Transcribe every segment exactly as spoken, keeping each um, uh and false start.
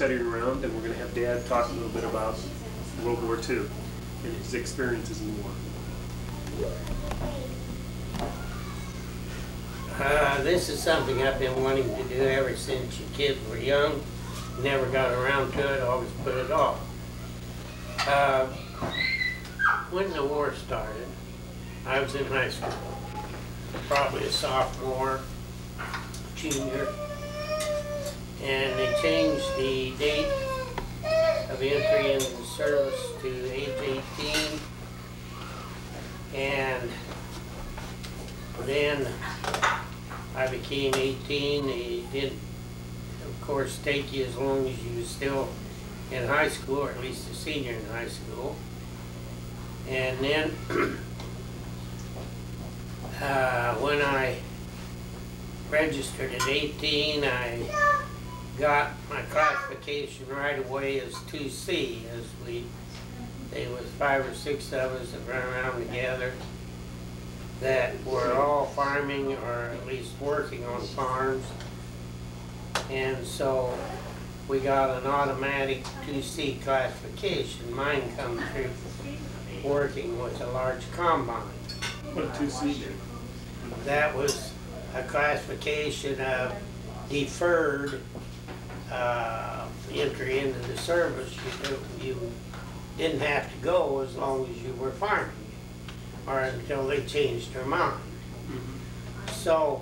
studying around, and we're going to have Dad talk a little bit about World War Two and his experiences in the war. Uh, this is something I've been wanting to do ever since you kids were young. Never got around to it, always put it off. Uh, when the war started, I was in high school, probably a sophomore, junior, and they changed the date of entry into the service to age eighteen, and then I became eighteen. They didn't, of course, take you as long as you were still in high school, or at least a senior in high school. And then uh, when I registered at eighteen, I got my classification right away as two C, as we, there was five or six of us that ran around together that were all farming or at least working on farms. And so we got an automatic two C classification. Mine comes through working with a large combine. What did two C do? That was a classification of deferred uh, entry into the service. You, you didn't have to go as long as you were farming, or until they changed their mind. Mm-hmm. So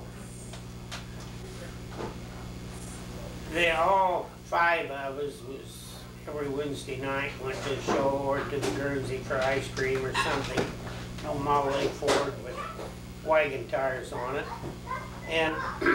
they all five of us was every Wednesday night went to a show or to the Guernsey for ice cream or something. A Model A Ford with wagon tires on it, and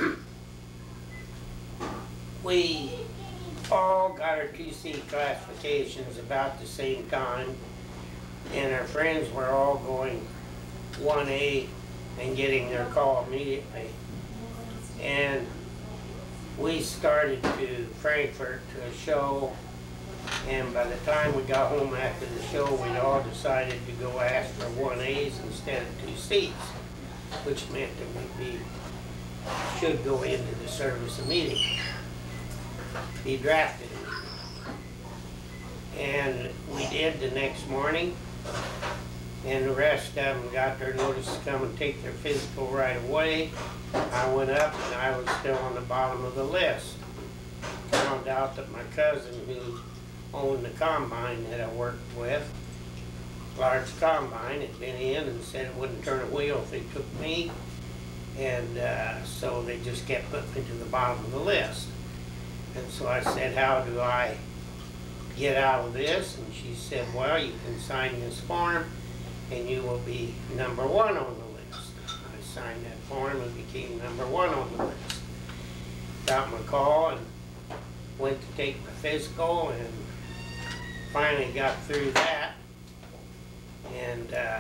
we all got our two C classifications about the same time, and our friends were all going one A and getting their call immediately. And we started to Frankfurt to a show, and by the time we got home after the show, we'd all decided to go ask for one A's instead of two C's, which meant that we should go into the service immediately, be drafted immediately. And we did the next morning, and the rest of them got their notice to come and take their physical right away. I went up, and I was still on the bottom of the list. Found out that my cousin, who owned the combine that I worked with, large combine, had been in and said it wouldn't turn a wheel if they took me. And uh, so they just kept putting me to the bottom of the list. And so I said, how do I get out of this? And she said, well, you can sign this form and you will be number one on the list. I signed that form and became number one on the list. Got my call and went to take my physical, and finally got through that, and uh,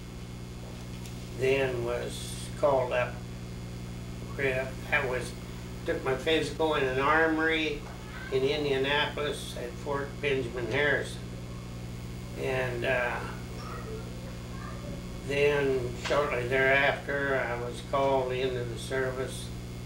then was called up. I was took my physical in an armory in Indianapolis at Fort Benjamin Harrison, and uh, then shortly thereafter I was called into the service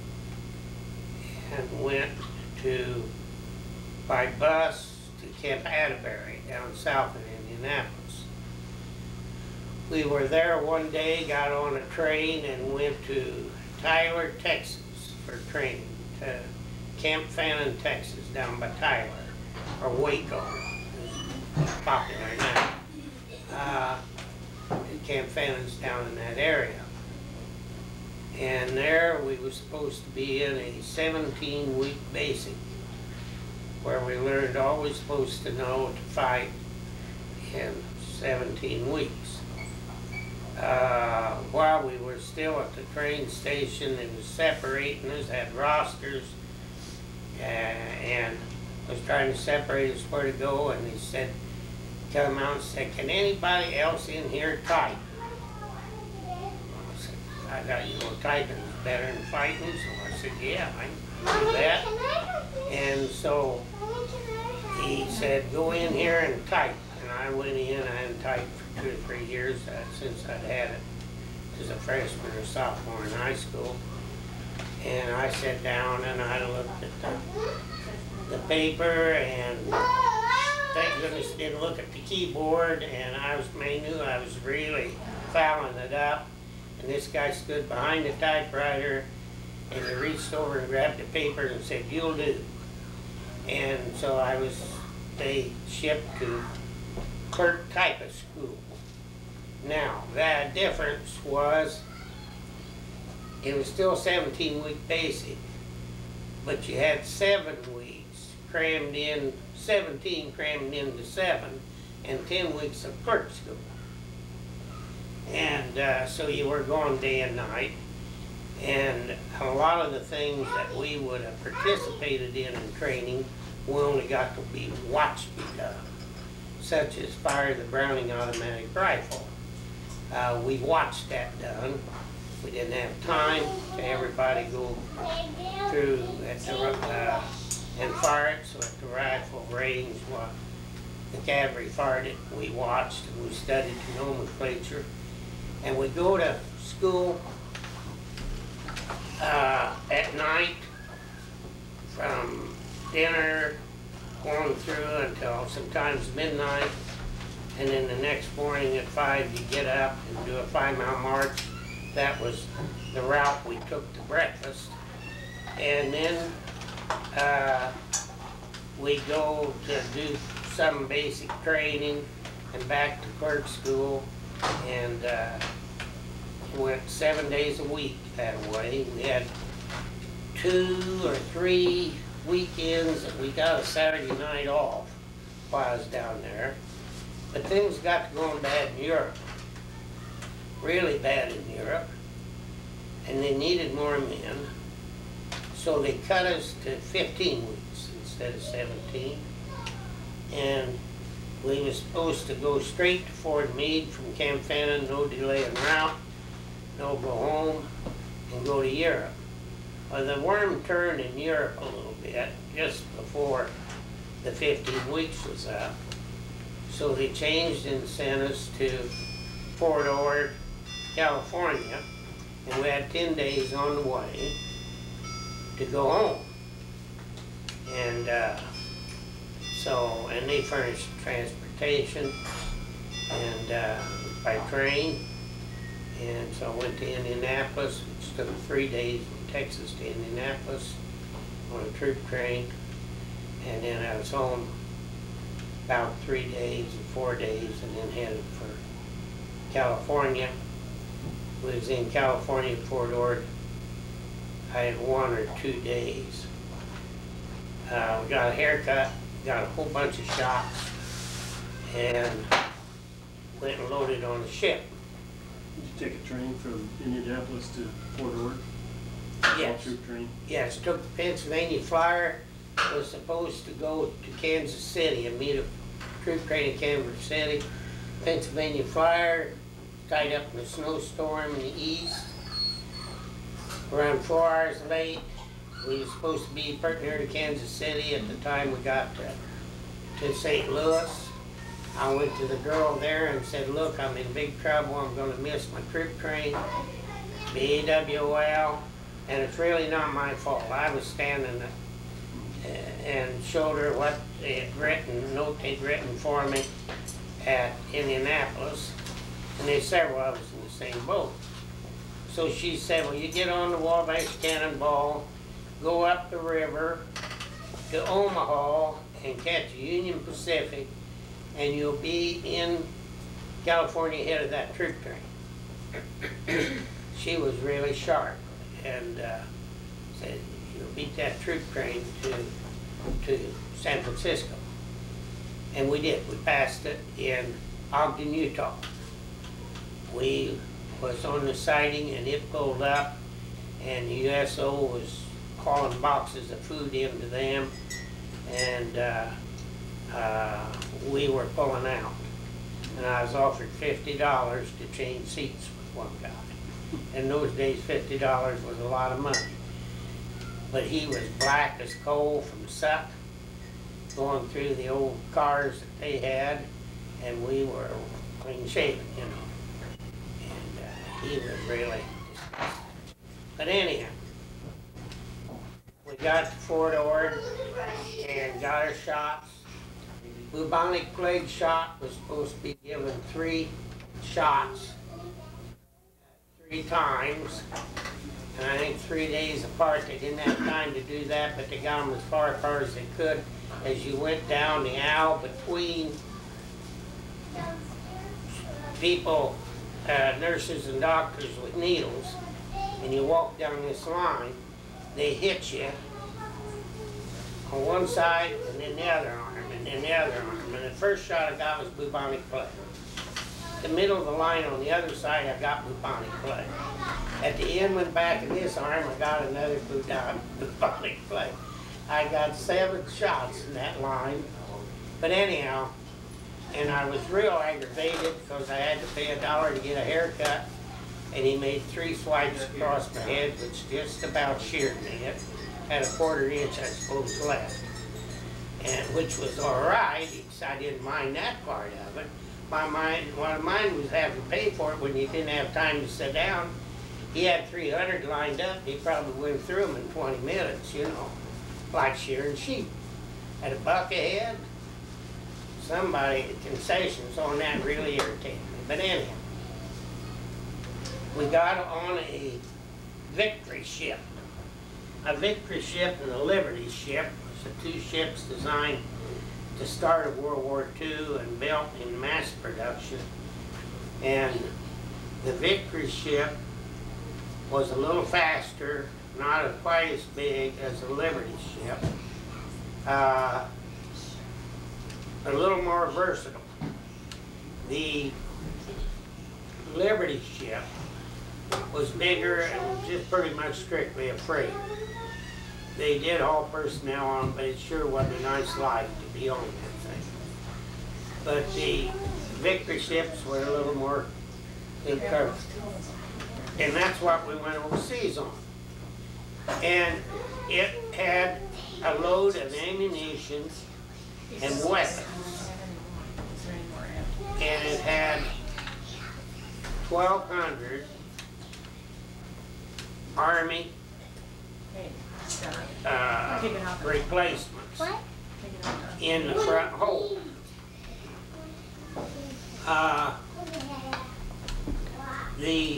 and went to by bus to Camp Atterbury down south in Indianapolis. We were there one day, got on a train, and went to Tyler, Texas for training, to Camp Fannin, Texas, down by Tyler, or Waco, is popular now. Uh, Camp Fannin's down in that area. And there we were supposed to be in a seventeen week basic, where we learned all we're supposed to know to fight in seventeen weeks. Uh, while we were still at the train station, it was separating us, had rosters, uh, and was trying to separate us where to go, and they said, come out and said, can anybody else in here type? I said, I got, you know, typing is better than fighting, so I said, yeah, I can do that. And so he said, go in here and type. And I went in, I hadn't typed for two or three years uh, since I'd had it as a freshman or sophomore in high school. And I sat down and I looked at the, the paper, and thank goodness didn't look at the keyboard, and I was, I knew I was really fouling it up. And this guy stood behind the typewriter, and he reached over and grabbed the paper and said, "You'll do." And so I was, they shipped to clerk typist school. Now, that difference was, it was still seventeen week basic, but you had seven weeks crammed in, seventeen crammed into seven, and ten weeks of clerk school. And uh, so you were going day and night, and a lot of the things that we would have participated in in training, we only got to be watched be done, such as fire the Browning automatic rifle. Uh, we watched that done. We didn't have time to everybody go through at the, uh, and fire it, so at the rifle range, while the cavalry fired it, we watched and we studied the nomenclature. And we go to school uh, at night from dinner going through until sometimes midnight, and then the next morning at five you get up and do a five mile march. That was the route we took to breakfast. And then uh, we go to do some basic training and back to clerk school, and uh, went seven days a week that way. We had two or three weekends that we got a Saturday night off while I was down there. But things got to going bad in Europe, really bad in Europe, and they needed more men. So they cut us to fifteen weeks instead of seventeen. And we were supposed to go straight to Fort Meade from Camp Fannin, no delay en route, no go home, and go to Europe. Well, the worm turned in Europe a little bit just before the fifteen weeks was up. So they changed and sent us to Fort Ord, California, and we had ten days on the way to go home. And uh, so, and they furnished transportation and uh, by train. And so I went to Indianapolis, which took three days from Texas to Indianapolis on a troop train. And then I was home about three days and four days, and then headed for California. We was in California, Fort Ord. I had one or two days. Uh, we got a haircut, got a whole bunch of shots, and went and loaded on the ship. Did you take a train from Indianapolis to Fort Ord? Yes. Troop train? Yes, took the Pennsylvania Flyer. Was supposed to go to Kansas City and meet a troop train in Kansas City. Pennsylvania Flyer tied up in a snowstorm in the east. Around four hours late. We were supposed to be pretty near to Kansas City at the time we got to, to Saint Louis. I went to the girl there and said, "Look, I'm in big trouble. I'm going to miss my troop train, B A W L, and it's really not my fault. I was standing and showed her what they had written, note they'd written for me at Indianapolis, and they said, well, I was in the same boat. So she said, well, you get on the Wabash Cannonball, go up the river to Omaha and catch Union Pacific, and you'll be in California ahead of that troop train. She was really sharp, and uh, said, you'll beat that troop train to, to San Francisco. And we did. We passed it in Ogden, Utah. We was on the siding, and it pulled up, and the U S O was hauling boxes of food into them, and uh, uh, we were pulling out. And I was offered fifty dollars to change seats with one guy. In those days, fifty dollars was a lot of money. But he was black as coal from suck, going through the old cars that they had, and we were clean shaven, you know. And uh, he was really disgusting. But anyhow, we got to Fort Ord and got our shots. Bubonic plague shot was supposed to be given three shots, three times, and I think three days apart. They didn't have time to do that, but they got them as far apart as they could. As you went down the aisle between people, uh, nurses and doctors with needles, and you walk down this line, they hit you on one side and then the other arm and then the other arm. And the first shot I got was bubonic plague. The middle of the line on the other side, I got bubonic plague. At the end and back of this arm, I got another bubonic plague. I got seven shots in that line. But anyhow, and I was real aggravated because I had to pay a dollar to get a haircut, and he made three swipes across my head, which just about sheared me. It had a quarter inch, I suppose, left, and which was all right, because I didn't mind that part of it. My mind, well, mine was having to pay for it when you didn't have time to sit down. He had three hundred lined up. He probably went through them in twenty minutes, you know, like shearing sheep. At a buck a head. Somebody, concessions on that really irritated me. But anyhow, we got on a Victory ship. A Victory ship and a Liberty ship was the two ships designed to start of World War Two and built in mass production. And the Victory ship was a little faster, not quite as big as the Liberty ship. Uh, a little more versatile. The Liberty ship was bigger and just pretty much strictly a freight. They did haul personnel on it, but it sure wasn't a nice life to be on that thing. But the Victory ships were a little more encouraged. And that's what we went overseas on. And it had a load of ammunition and weapons. And it had twelve hundred Army uh, replacements in the front hold. Uh, the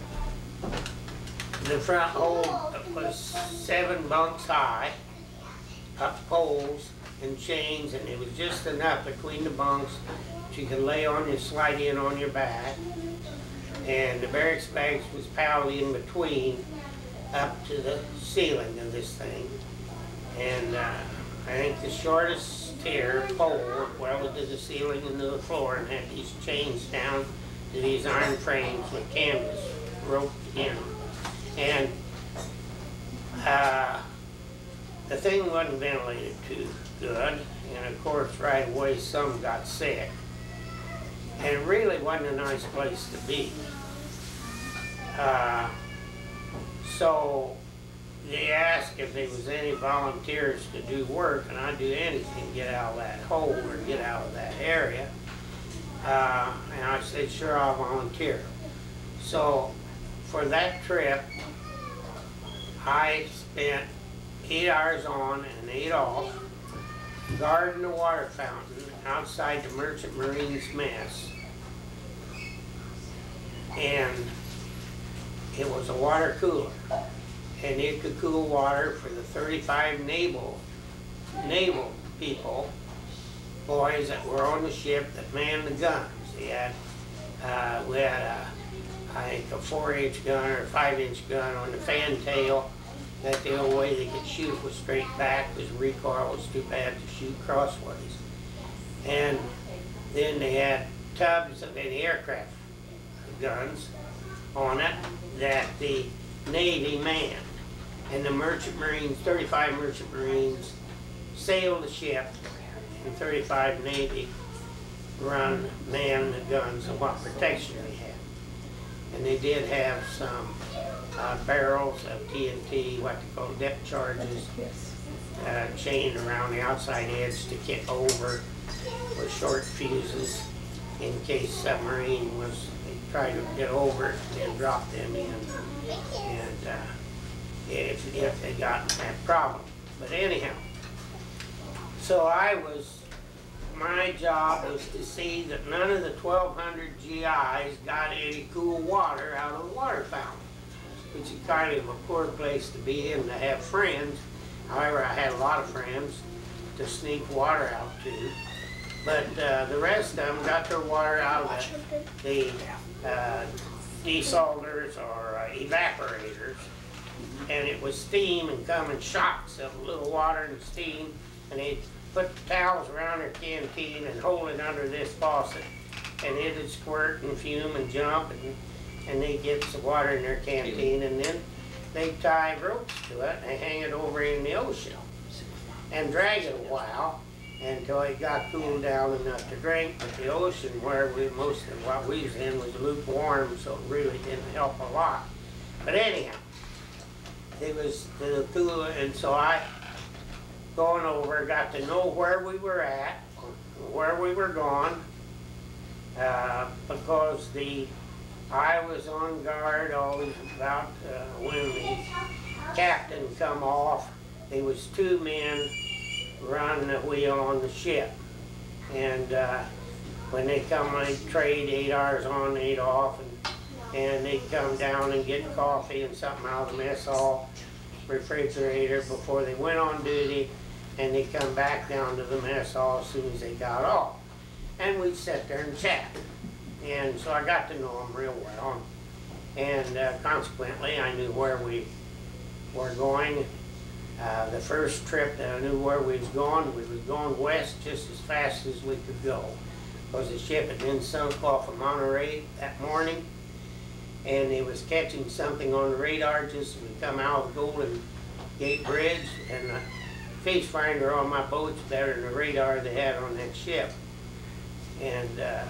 the front hold was seven bunks high, up poles and chains, and it was just enough between the bunks that you could lay on and slide in on your back. And the barracks bags was piled in between up to the ceiling of this thing. And uh, I think the shortest tier pole welded to the ceiling and to the floor and had these chains down to these iron frames with canvas roped in them. And uh, the thing wasn't ventilated too good, and of course right away some got sick. And it really wasn't a nice place to be. Uh, so they asked if there was any volunteers to do work, and I'd do anything to get out of that hole or get out of that area. Uh, and I said, sure, I'll volunteer. So for that trip, I spent eight hours on and eight off guarding the water fountain outside the Merchant Marines mess. And it was a water cooler, and it could cool water for the thirty-five naval naval people, boys that were on the ship that manned the guns. They had, uh, we had a, I think a four inch gun or a five inch gun on the fantail. That the only way they could shoot was straight back because recoil was too bad to shoot crossways. And then they had tubs of anti-aircraft guns on it that the Navy manned. And the Merchant Marines, thirty-five Merchant Marines, sailed the ship, and thirty-five Navy run, man the guns and what protection they had. And they did have some uh, barrels of T N T, what they call depth charges, uh, chained around the outside edge to kick over with short fuses in case submarine was, they tried to get over it and drop them in. And uh, if, if they got that problem. But anyhow, so I was, my job was to see that none of the twelve hundred G Is got any cool water out of the water fountain, which is kind of a poor place to be in to have friends. However, I had a lot of friends to sneak water out to. But uh, the rest of them got their water out of the, the uh, desalters or uh, evaporators. And it was steam and come in shots of little water and steam. And they'd put the towels around their canteen and hold it under this faucet. And it'd squirt and fume and jump, and, and they'd get some water in their canteen. And then they'd tie ropes to it and they hang it over in the ocean and drag it a while until it got cooled down enough to drink. But the ocean where we most of what we was in was lukewarm, so it really didn't help a lot. But anyhow, it was the cool, and so I, going over, got to know where we were at, where we were going, uh, because the I was on guard always about uh, when the captain come off. There was two men running the wheel on the ship, and uh, when they come, they trade eight hours on, eight off, and and they'd come down and get coffee and something out of the mess hall refrigerator before they went on duty, and they'd come back down to the mess hall as soon as they got off. And we'd sit there and chat. And so I got to know them real well. And uh, consequently, I knew where we were going. Uh, the first trip that I knew where we was going, we was going west just as fast as we could go, because the ship had been sunk off of Monterey that morning, and it was catching something on the radar just as we come out of the Golden Gate Bridge, and the fish finder on my boat's better than the radar they had on that ship. And uh,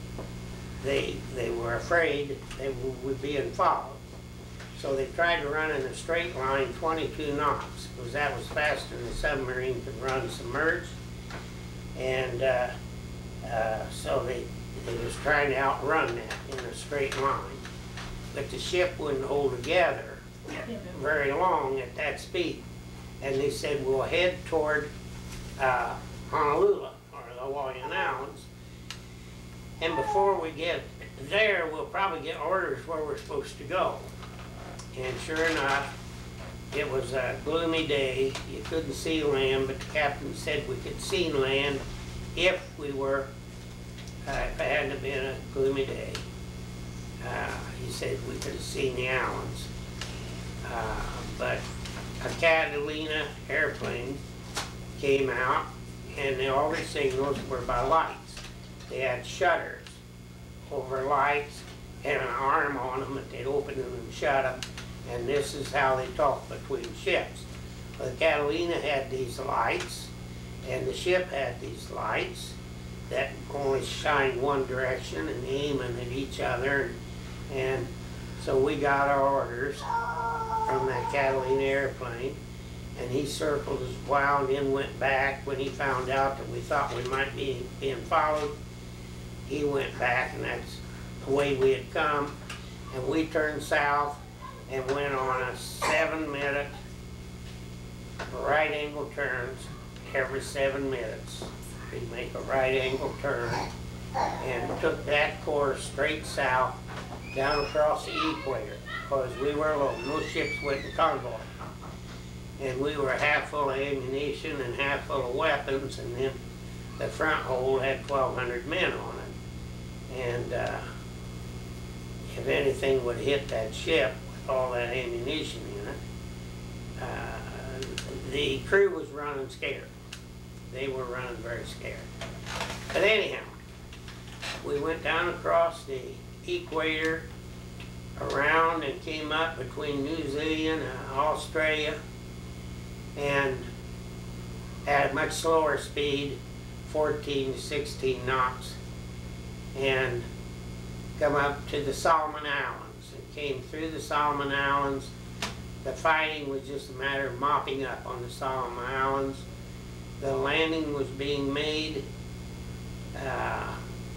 they, they were afraid they were being followed. So they tried to run in a straight line twenty-two knots, because that was faster than the submarine could run submerged. And uh, uh, so they, they was trying to outrun that in a straight line. But the ship wouldn't hold together very long at that speed. And they said, we'll head toward uh, Honolulu, or the Hawaiian Islands. And before we get there, we'll probably get orders where we're supposed to go. And sure enough, it was a gloomy day. You couldn't see land, but the captain said we could see land if we were, uh, if it hadn't been a gloomy day. Uh, he said we could have seen the islands. Uh, but a Catalina airplane came out, and the all the signals were by lights. They had shutters over lights and an arm on them that they'd open them and shut them. And this is how they talked between ships. The Catalina had these lights, and the ship had these lights that only shine one direction and aiming at each other. And so we got our orders from that Catalina airplane, and he circled his plow and then went back when he found out that we thought we might be being followed. He went back, and that's the way we had come. And we turned south and went on a seven minute right angle turns every seven minutes. We'd make a right angle turn and took that course straight south down across the equator, because we were alone. No ships went in convoy. And we were half full of ammunition and half full of weapons, and then the front hold had twelve hundred men on it. And uh, if anything would hit that ship with all that ammunition in it, uh, the crew was running scared. They were running very scared. But anyhow, we went down across the equator, around, and came up between New Zealand and Australia, and at a much slower speed, fourteen to sixteen knots, and come up to the Solomon Islands, and came through the Solomon Islands. The fighting was just a matter of mopping up on the Solomon Islands. The landing was being made. Uh,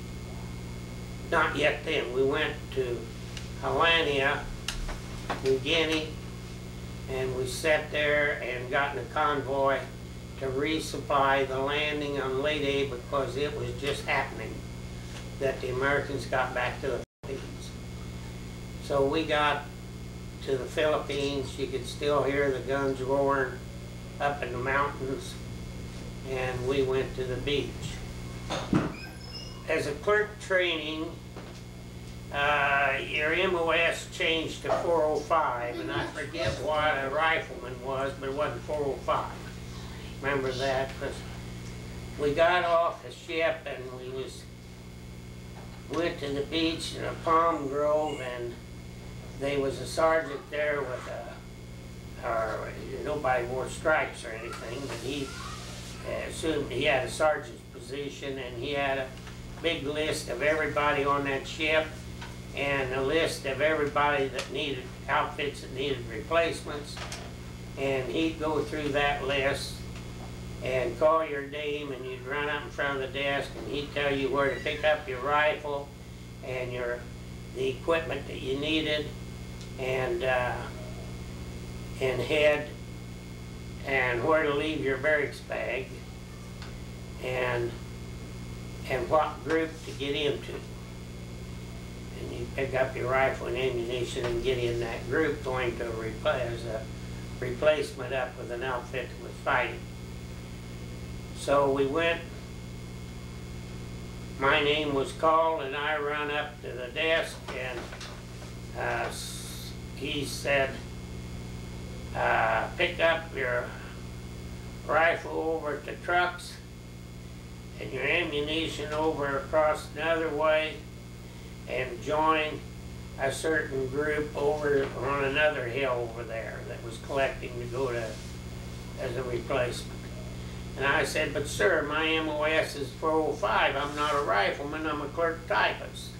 not yet then. We went to Helena, New Guinea, and we sat there and got in a convoy to resupply the landing on Leyte because it was just happening that the Americans got back to the Philippines. So we got to the Philippines. You could still hear the guns roaring up in the mountains, and we went to the beach. As a clerk training, uh, your M O S changed to four oh five, and I forget what a rifleman was, but it wasn't four oh five. Remember that? Because we got off the ship and we was went to the beach in a palm grove, and there was a sergeant there with a, or nobody wore stripes or anything, but he assumed he had a sergeant's position, and he had a big list of everybody on that ship and a list of everybody that needed outfits that needed replacements, and he'd go through that list and call your name, and you'd run up in front of the desk and he'd tell you where to pick up your rifle and your the equipment that you needed, and uh, and head, and where to leave your barracks bag, and and what group to get into. And you pick up your rifle and ammunition and get in that group going to replace as a replacement up with an outfit that was fighting. So we went, my name was called, and I run up to the desk, and uh, he said, uh, pick up your rifle over at the trucks and your ammunition over across another way, and join a certain group over on another hill over there that was collecting to go to as a replacement. And I said, but sir, my M O S is four oh five. I'm not a rifleman, I'm a clerk typist.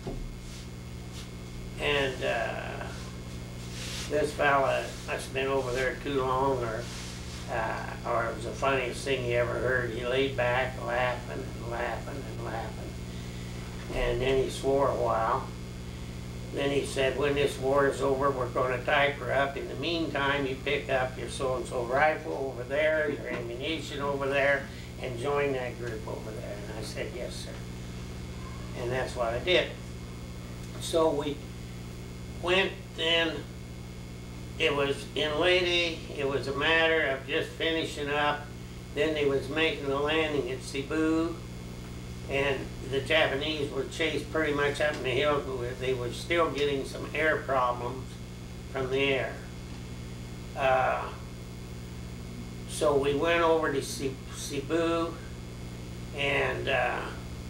And uh, this fella must have been over there too long, or uh, or it was the funniest thing he ever heard. He laid back laughing and laughing and laughing. And then he swore a while. Then he said, when this war is over, we're going to type her up. In the meantime, you pick up your so-and-so rifle over there, your ammunition over there, and join that group over there. And I said, yes, sir. And that's what I did. So we went then. It was in Leyte. It was a matter of just finishing up. Then they was making the landing at Cebu. And the Japanese were chased pretty much up in the hills. They were still getting some air problems from the air. Uh, so we went over to Cebu, and uh,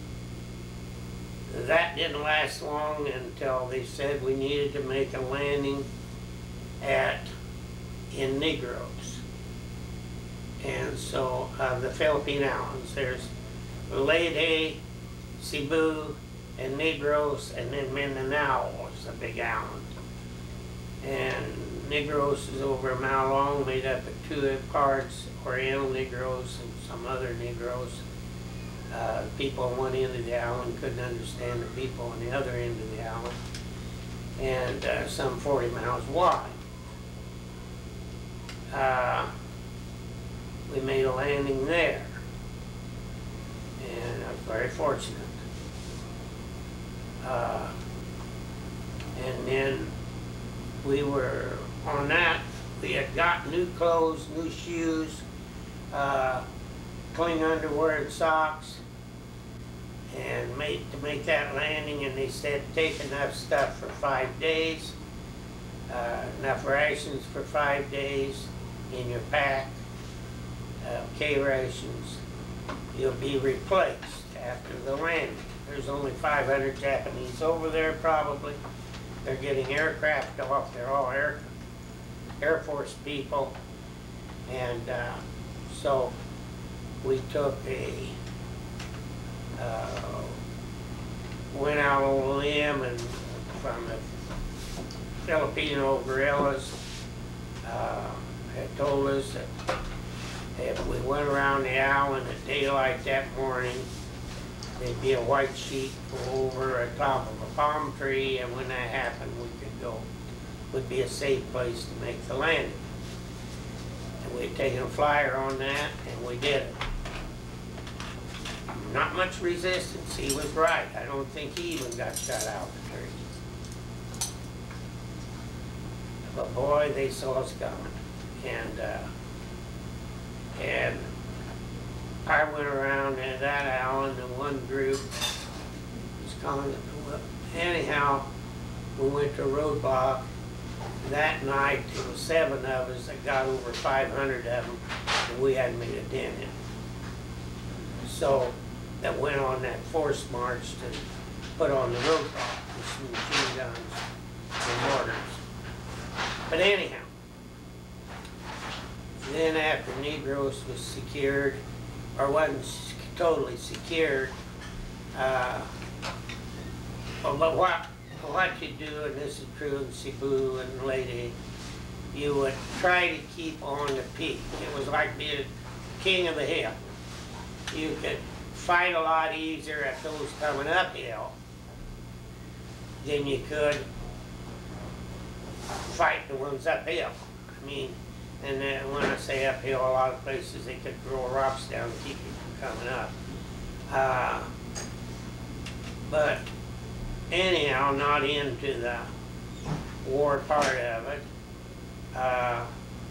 that didn't last long until they said we needed to make a landing at in Negros. And so uh, the Philippine Islands, there's Leyte, Cebu, and Negros, and then Mindanao is a big island. And Negros is over a mile long, made up of two parts, Oriental Negros and some other Negros. Uh, people on one end of the island couldn't understand the people on the other end of the island, and uh, some forty miles wide. Uh, we made a landing there, and I was very fortunate. Uh, and then we were on that, we had got new clothes, new shoes, uh, clean underwear and socks, and made to make that landing. And they said take enough stuff for five days, uh, enough rations for five days in your pack, uh, K rations. You'll be replaced after the landing. There's only five hundred Japanese over there probably. They're getting aircraft off. They're all Air, Air Force people. And uh, so we took a, uh, went out on a limb, and from the Filipino guerrillas uh, had told us that if we went around the island at daylight that morning, there'd be a white sheet go over the top of a palm tree, and when that happened, we could go. Would be a safe place to make the landing. had taken a flyer on that, and we did it. Not much resistance, he was right. I don't think he even got shot out of the trees. But boy, they saw us coming. And, uh, and I went around at that island, and one group was coming. Anyhow, we went to Roadblock. That night, there was seven of us that got over five hundred of them, and we hadn't made a dent in it. So, that went on that forced march to put on the roadblock with some machine guns and mortars. But anyhow, then after Negros was secured, or wasn't totally secured, uh, but what, what you do, and this is true in Cebu and Leyte, you would try to keep on the peak. It was like being king of the hill. You could fight a lot easier at those coming uphill than you could fight the ones uphill. I mean, and then when I say uphill, a lot of places they could throw rocks down to keep you from coming up. Uh, but anyhow, not into the war part of it. Uh,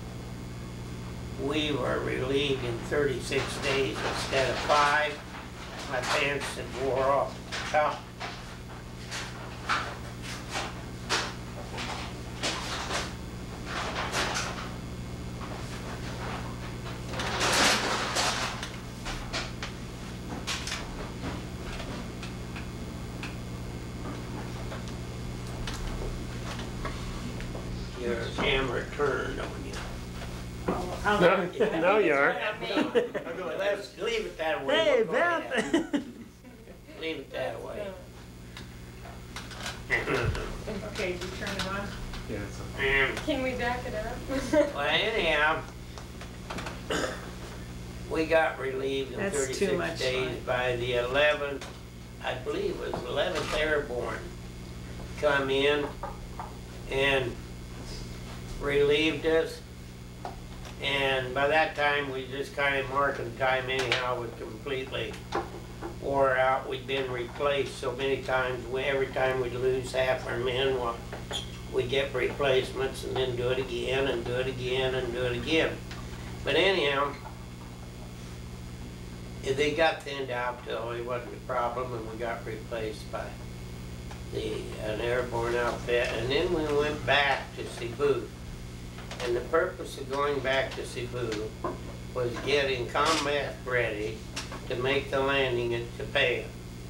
we were relieved in thirty-six days instead of five. My pants had wore off the top. Your camera turned on you. Oh, No, no, you are. Let's leave it that way. Hey, We'll go ahead. Beth. Leave it that way. Okay, you turn it on? Yeah, it's okay. And, Can we back it up? well, anyhow, we got relieved in That's too thirty-six much days fun. by the eleventh, I believe it was eleventh Airborne, come in and relieved us. And by that time, we just kind of marking time anyhow, was completely wore out. We'd been replaced so many times. We, every time we'd lose half our men, well, we'd get replacements and then do it again and do it again and do it again. But anyhow, they got thinned out till it wasn't a problem, and we got replaced by the an airborne outfit. And then we went back to Cebu. And the purpose of going back to Cebu was getting combat ready to make the landing at Japan.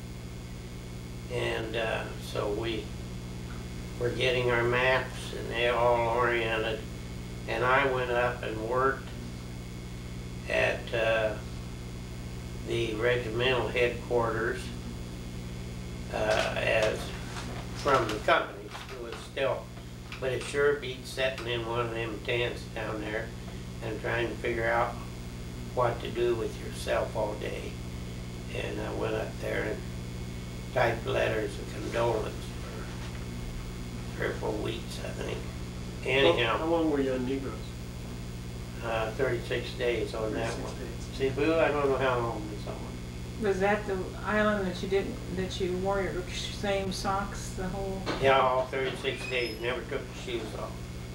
And uh, so we were getting our maps and they all oriented. And I went up and worked at uh, the regimental headquarters uh, as from the company. It was still, but it sure beats sitting in one of them tents down there and trying to figure out what to do with yourself all day. And I went up there and typed letters of condolence for three or four weeks, I think. Anyhow. How long were you on Negros? Uh, thirty-six days on that thirty-six one. days. Cebu, I don't know how long it's on. Was that the island that you didn't, that you wore your same socks the whole? Yeah, all thirty-six days, never took the shoes off.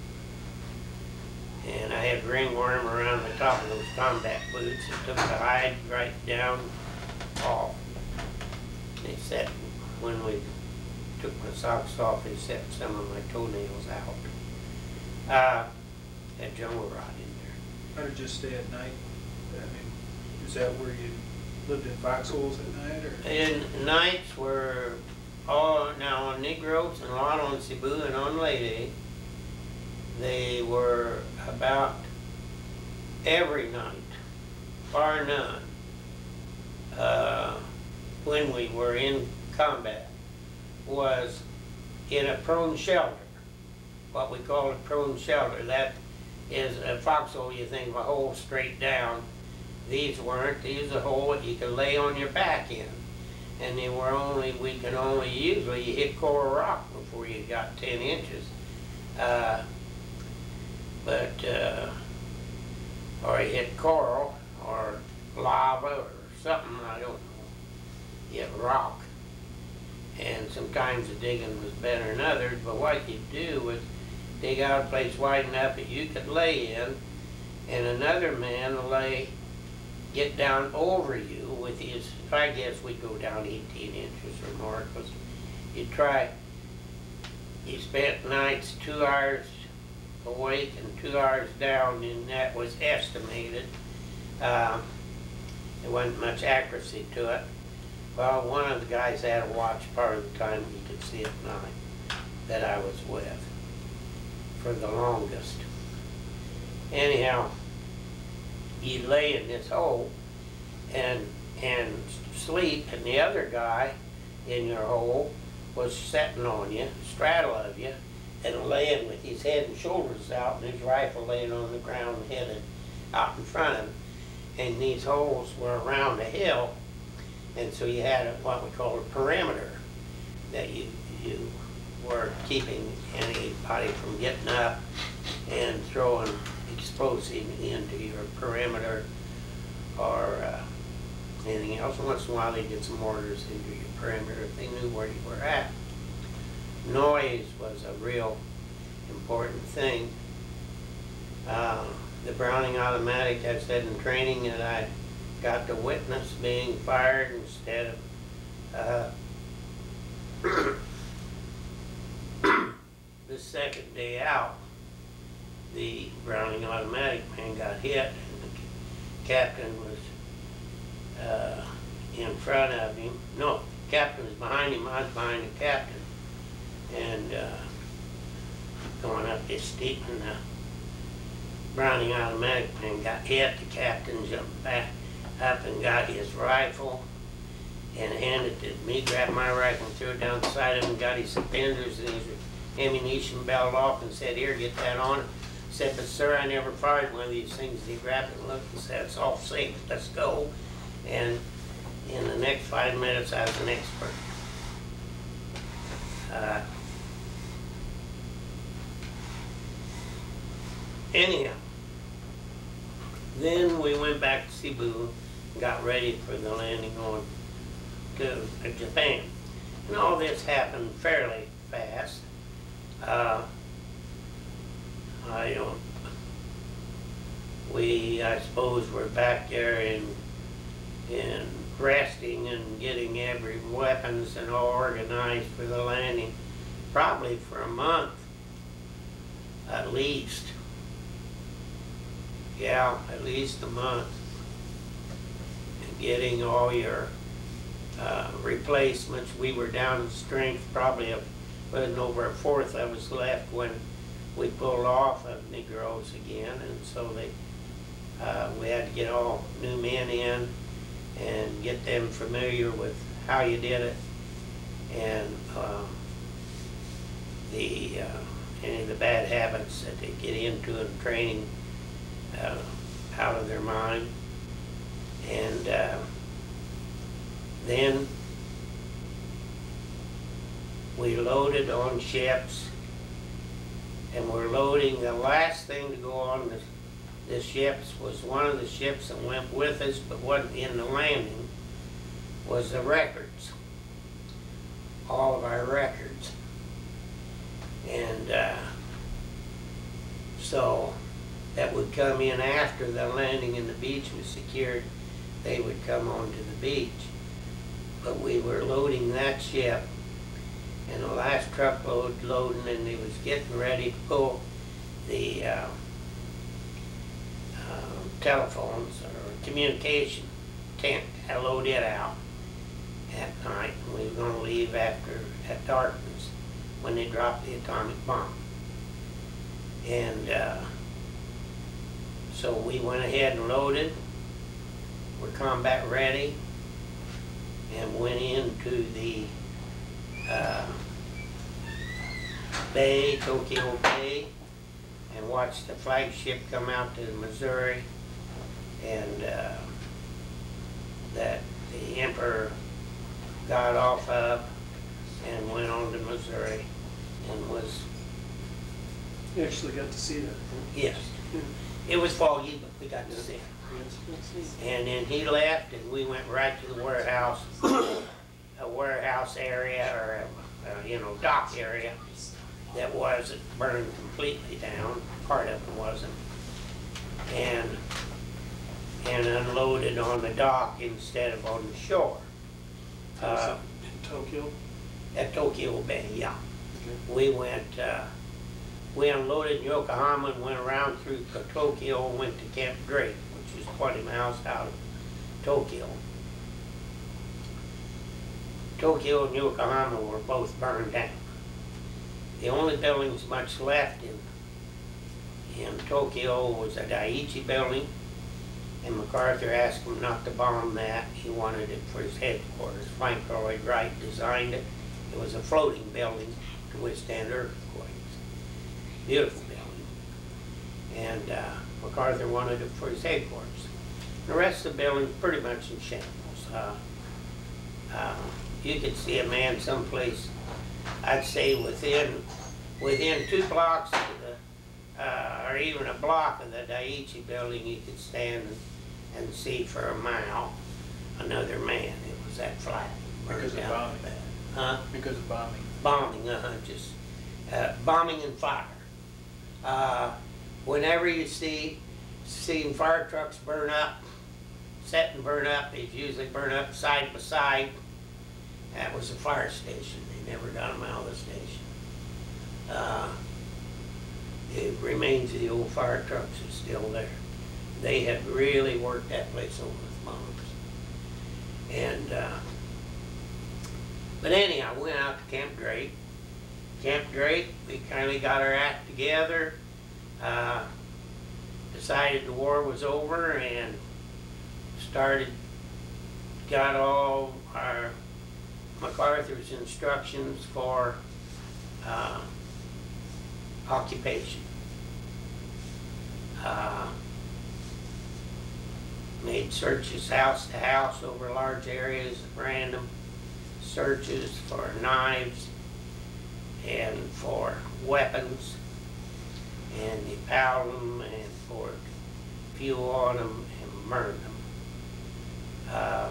And I had ringworm around the top of those combat boots. It took the hide right down off. They set, when we took my socks off, they set some of my toenails out. Uh, had jungle rot in there. How did you stay at night? I mean, is that where you lived in foxholes at night, or? And nights were all, now on Negros and a lot on Cebu and on Leyte, they were about every night, bar none, uh, when we were in combat, was in a prone shelter, what we call a prone shelter. That is a foxhole, you think of a hole straight down. These weren't, these are a hole that you could lay on your back in. And they were only, we could only usually hit core rock before you got ten inches. Uh, but uh, or he hit coral, or lava, or something, I don't know. He hit rock. And sometimes the digging was better than others, but what you'd do was dig out a place wide enough that you could lay in, and another man lay, get down over you with his, I guess we'd go down eighteen inches or more, because you'd try, you spent nights two hours awake and two hours down, and that was estimated. Um, there wasn't much accuracy to it. Well, one of the guys had a watch part of the time he could see at night that I was with for the longest. Anyhow, you lay in this hole and and sleep, and the other guy in your hole was sitting on you, straddle of you, and laying with his head and shoulders out, and his rifle laying on the ground headed out in front of him. And these holes were around the hill, and so you had a, what we call a perimeter that you you were keeping anybody from getting up and throwing explosive into your perimeter or uh, anything else. Once in a while they get some mortars into your perimeter if they knew where you were at. Noise was a real important thing. Uh, the Browning automatic, I said in training that I got to witness being fired instead of uh, the second day out. The Browning automatic man got hit, and the captain was uh, in front of him. No, the captain was behind him, I was behind the captain. And uh, going up this steep, and the Browning automatic man got hit. The captain jumped back up and got his rifle and handed it to me, grabbed my rifle and threw it down the side of him, got his suspenders and his ammunition belt off and said, "Here, get that on." I said, "But sir, I never fired one of these things." He grabbed it and looked and said, "It's all safe, let's go." And in the next five minutes, I was an expert. Uh, anyhow, then we went back to Cebu, got ready for the landing on to Japan. And all this happened fairly fast. Uh, I don't, we, I suppose, were back there in, in resting and getting every weapons and all organized for the landing, probably for a month, at least. Yeah, at least a month. And getting all your uh, replacements. We were down in strength, probably a, wasn't over a fourth of us left when we pulled off of Negroes again, and so they uh, we had to get all new men in and get them familiar with how you did it, and um, the uh, any of the bad habits that they get into in training uh, out of their mind. And uh, then we loaded on ships, and we're loading. The last thing to go on the, the ships was one of the ships that went with us but wasn't in the landing, was the records, all of our records. And uh, so that would come in after the landing and the beach was secured. They would come onto the beach. But we were loading that ship, and the last truckload loading, and they was getting ready to pull the uh, uh, telephones or communication tent, and load it out at night. And we were going to leave after at darkness when they dropped the atomic bomb. And uh, so we went ahead and loaded. We're combat ready, and went into the uh, bay, Tokyo Bay, and watched the flagship come out to the Missouri, and uh, that the Emperor got off of and went on to Missouri and was... You actually got to see that, huh? Yes. Yeah. It was foggy, but we got to see it. And then he left, and we went right to the warehouse, a warehouse area, or a, a, you know, dock area that wasn't burned completely down. Part of it wasn't. And and unloaded on the dock instead of on the shore. Uh, In Tokyo? at Tokyo Bay, yeah. Okay. We went, uh, we unloaded in Yokohama and went around through Tokyo and went to Camp Drake, which is twenty miles out of Tokyo. Tokyo and Yokohama were both burned down. The only buildings much left in, in Tokyo was a Daiichi building, and MacArthur asked him not to bomb that. He wanted it for his headquarters. Frank Lloyd Wright designed it. It was a floating building to withstand earthquakes. Beautiful building. And uh, MacArthur wanted it for his headquarters. The rest of the building's pretty much in shambles. Uh, uh, you could see a man someplace, I'd say within within two blocks of the, uh, or even a block of the Daiichi building, you could stand and see for a mile another man. It was that flat. Because of Burned down bombing. bad. Huh? Because of bombing. Bombing, uh-huh, just uh, bombing and fire. Uh, whenever you see seeing fire trucks burn up, set and burn up, they usually burn up side by side. That was a fire station. They never got them out of the station. Uh, the remains of the old fire trucks are still there. They had really worked that place over with bombs. And uh, but anyhow, we went out to Camp Drake. Camp Drake, we kind of got our act together, uh, decided the war was over, and started, got all our MacArthur's instructions for uh, occupation. Uh, made searches house to house over large areas, random searches for knives and for weapons, and they piled them and poured fuel on them and burned them. Uh,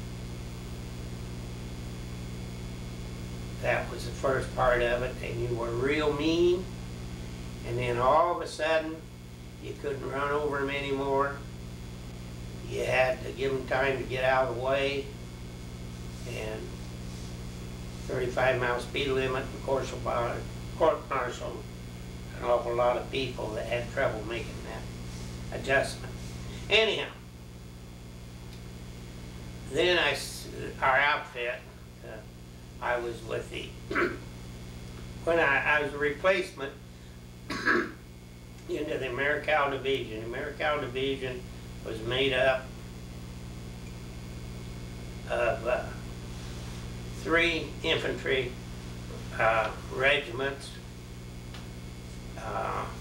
that was the first part of it, and you were real mean, and then all of a sudden you couldn't run over them anymore. You had to give them time to get out of the way, and thirty-five mile speed limit, and course, court martial an awful lot of people that had trouble making that adjustment. Anyhow, then I, our outfit, uh, I was with the, when I, I was a replacement into the Americal Division. The Americal Division was made up of uh, three infantry uh, regiments uh,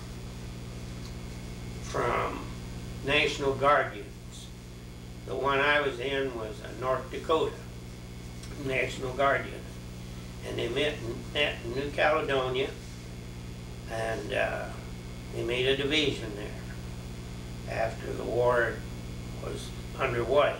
from National Guard units. The one I was in was a North Dakota National Guard unit, and they met in, met in New Caledonia, and uh, they made a division there after the war was underway,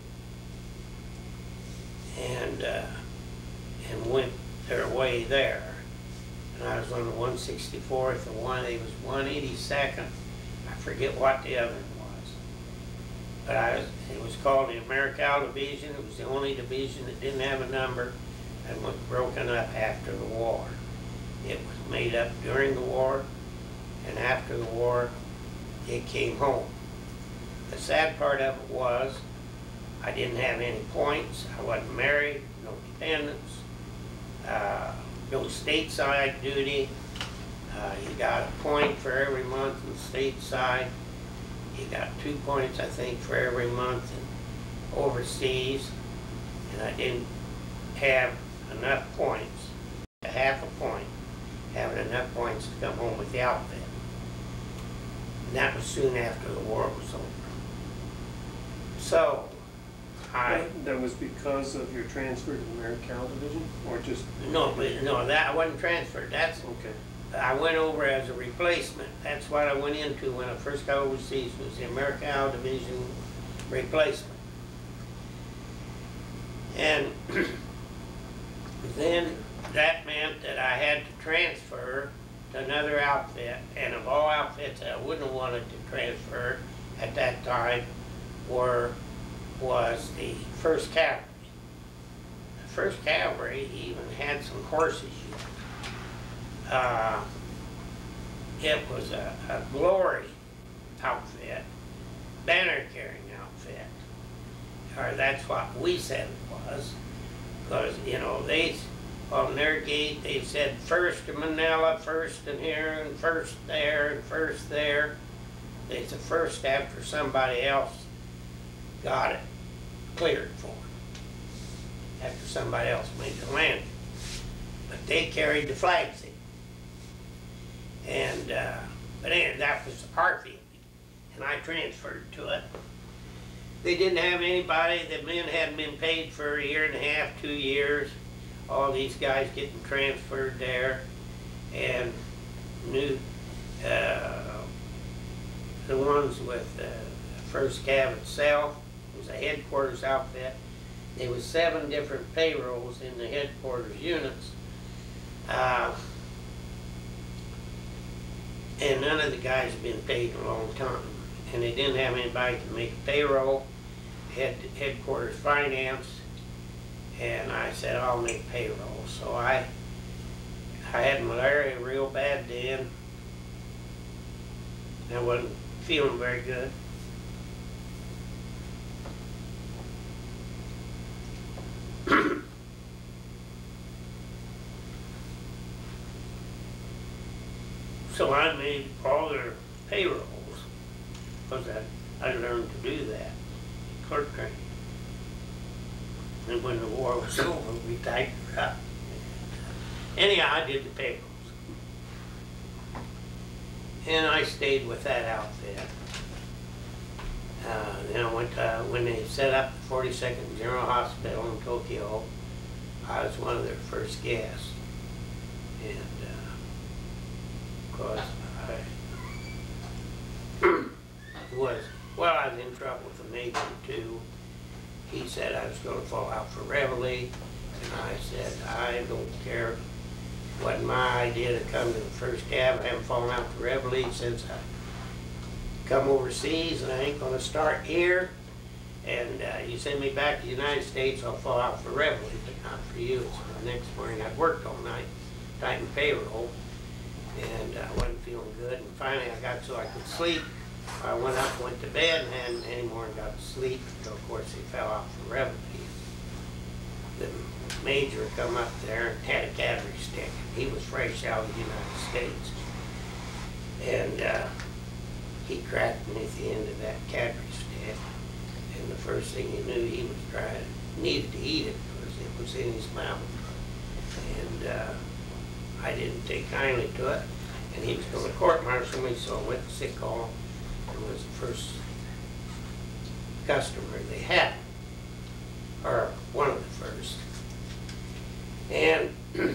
and uh, and went their way there. And I was on the one sixty-fourth, and one it was one eighty-second. I forget what the other one was, but I was, it was called the Americal Division. It was the only division that didn't have a number and was broken up after the war. It was made up during the war, and after the war, it came home. The sad part of it was I didn't have any points. I wasn't married, no dependents, uh, no stateside duty. Uh, you got a point for every month in stateside. You got two points, I think, for every month in overseas. And I didn't have enough points, a half a point, having enough points to come home with the outfit. And that was soon after the war was over. So, I... That- That was because of your transfer to the Americal Division, or just? No, but no, that I wasn't transferred. That's Okay. I went over as a replacement. That's what I went into when I first got overseas, was the Americal Division replacement. And then that meant that I had to transfer to another outfit, and of all outfits that I wouldn't have wanted to transfer at that time were, was the First Cavalry. The First Cavalry even had some horses unit. Uh, it was a, a glory outfit, banner carrying outfit, or that's what we said it was, because, you know, they, on their gate, they said first in Manila, first in here, and first there, and first there. It's the first after somebody else got it cleared for them, after somebody else made the landing. But they carried the flags in. And, uh, but anyway, that was our field, and I transferred to it. They didn't have anybody, the men hadn't been paid for a year and a half, two years. All these guys getting transferred there, and new, uh, the ones with uh, First Cav itself, it was a headquarters outfit. There was seven different payrolls in the headquarters units. Uh, and none of the guys had been paid in a long time. And they didn't have anybody to make payroll, head, headquarters finance. And I said, I'll make payroll. So I, I had malaria real bad then. I wasn't feeling very good. So I made all their payrolls, because I, I learned to do that, clerk training. And when the war was over, we tightened her up. Anyhow, I did the payrolls. And I stayed with that outfit. Uh, then I went to, when they set up the forty-second General Hospital in Tokyo, I was one of their first guests. And uh, of course, I was, well, I was in trouble with the Major too. He said I was going to fall out for Reveille, and I said, I don't care. It wasn't my idea to come to the First Cav. I haven't fallen out for Reveille since I come overseas, and I ain't going to start here. And uh, you send me back to the United States, I'll fall out for Reveille, but not for you. So the next morning I worked all night, tightened payroll, and I uh, wasn't feeling good. And finally I got so I could sleep. I went up, went to bed, and hadn't anymore and got to sleep. So of course he fell out for Reveille. The Major come up there and had a cavalry stick. He was fresh out of the United States. And uh, he cracked me at the end of that cavalry stick. And the first thing he knew, he was trying, needed to eat it because it was in his mouth. And uh, I didn't take kindly to it. And he was going to court-martial me, so I went to sick hall. And was the first customer they had, or one of the first. And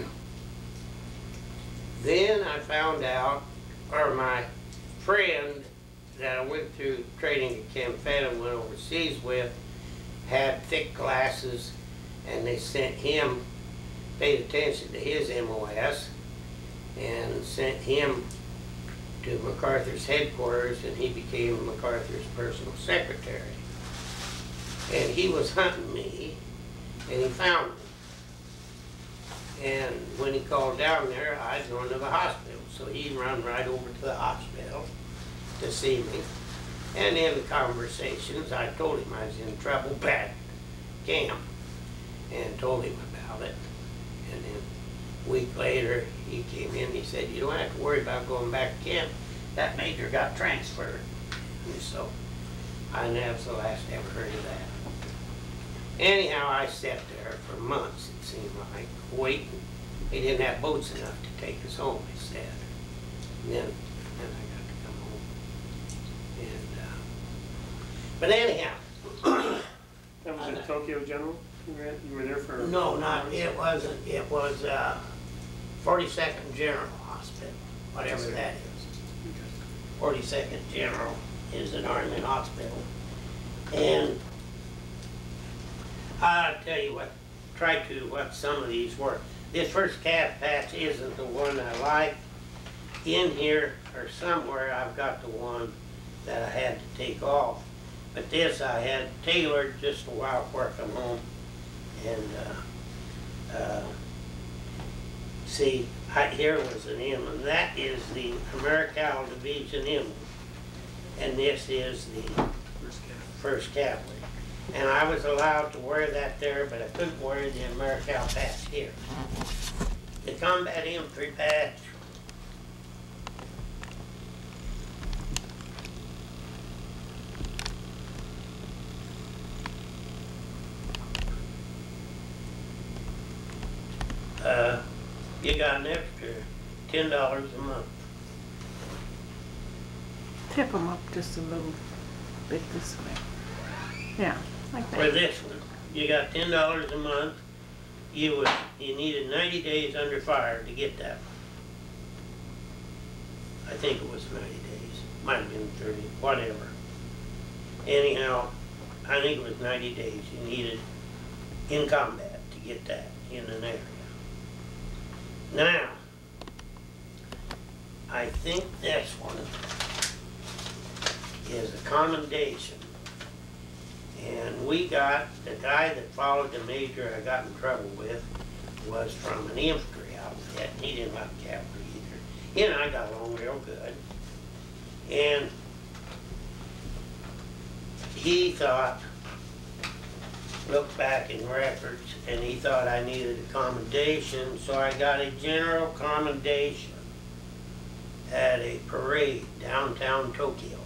then I found out, or my friend that I went through training at Camp Fetton, went overseas with, had thick glasses, and they sent him, paid attention to his M O S, and sent him to MacArthur's headquarters, and he became MacArthur's personal secretary. And he was hunting me, and he found me. And when he called down there, I'd gone to the hospital, so he'd run right over to the hospital to see me. And in the conversations, I told him I was in trouble back at camp, and told him about it. And then a week later, he came in, he said, you don't have to worry about going back to camp. That Major got transferred. And so, I never, that's the last I ever heard of that. Anyhow, I sat there for months, it seemed like, waiting. They didn't have boats enough to take us home, they said. And then, then I got to come home. And, uh, but anyhow. That was at Tokyo General? You were, at, you were there for? No, not, it wasn't. It was uh, forty-second General Hospital. whatever that is. forty-second General is an Army hospital. And I'll tell you what, try to what some of these were. This first calf patch isn't the one I like. In here or somewhere I've got the one that I had to take off. But this I had tailored just a while before I come home. And uh, uh, see, I, here was an emblem. That is the Americal Division emblem. And this is the first Cavalry. And I was allowed to wear that there, but I couldn't wear the Americal patch here. The combat infantry patch, uh, you got an extra ten dollars a month. Tip them up just a little bit this way. Yeah, like For that. this one, you got ten dollars a month. You would, you needed ninety days under fire to get that one. I think it was ninety days, might have been thirty, whatever. Anyhow, I think it was ninety days you needed in combat to get that in an area. Now, I think this one is a commendation. And we got, the guy that followed the major I got in trouble with was from an infantry outfit, and he didn't like cavalry either. He and I got along real good. And he thought, looked back in records, and he thought I needed a commendation, so I got a general commendation at a parade downtown Tokyo.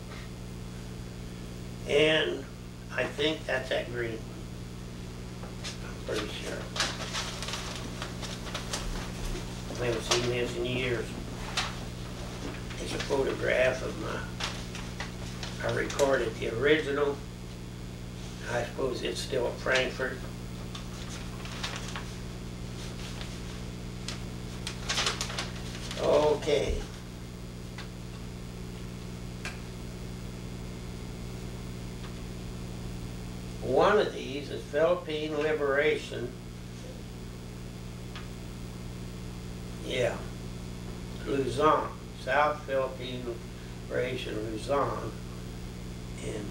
And I think that's that green one. I'm pretty sure. I haven't seen this in years. It's a photograph of my, I recorded the original. I suppose it's still at Frankfurt. Okay. One of these is Philippine Liberation. Yeah. Luzon. South Philippine Liberation, Luzon. And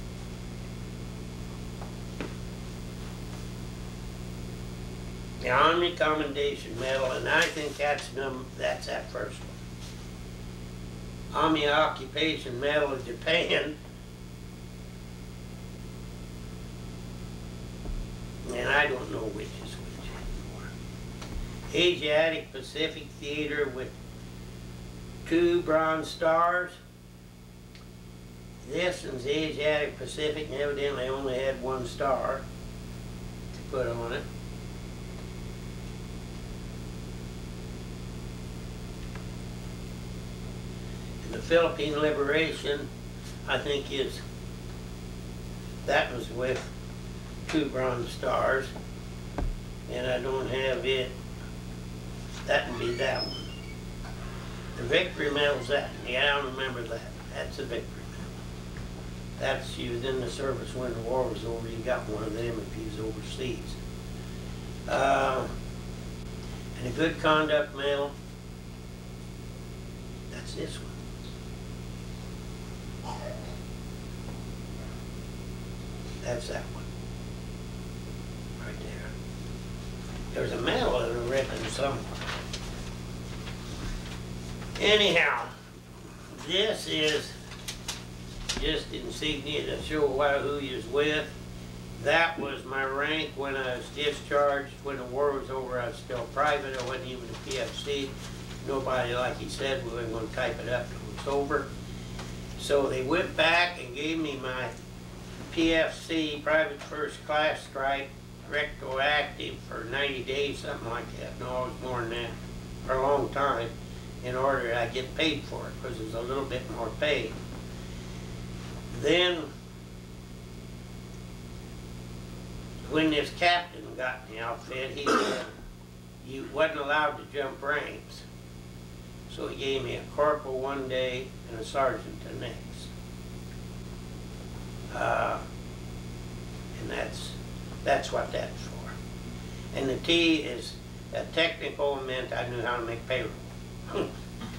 the Army Commendation Medal, and I think that's num that's that first one. Army Occupation Medal of Japan. And I don't know which is which anymore. Asiatic Pacific Theater with two bronze stars. This one's Asiatic Pacific, and evidently only had one star to put on it. And the Philippine Liberation, I think is, that was with two bronze stars, and I don't have it. That would be that one. The Victory Medal's that. Yeah, I remember that. That's a Victory Medal. That's, you was in the service when the war was over. You got one of them if you was overseas. Uh, and a Good Conduct Medal. That's this one. That's that one. Right there. There's a medal in a ribbon somewhere. Anyhow, this is just insignia to show what, who you was with. That was my rank when I was discharged. When the war was over, I was still private. I wasn't even a P F C. Nobody, like he said, we weren't going to type it up till it was over. So they went back and gave me my P F C, Private First Class stripe, retroactive for ninety days, something like that. No, it was more than that, for a long time, in order that I get paid for it, because it was a little bit more pay. Then, when this captain got in the outfit, he said you wasn't allowed to jump ranks. So he gave me a corporal one day and a sergeant the next. Uh, and that's that's what that's for. And the T is a technical meant I knew how to make payroll. And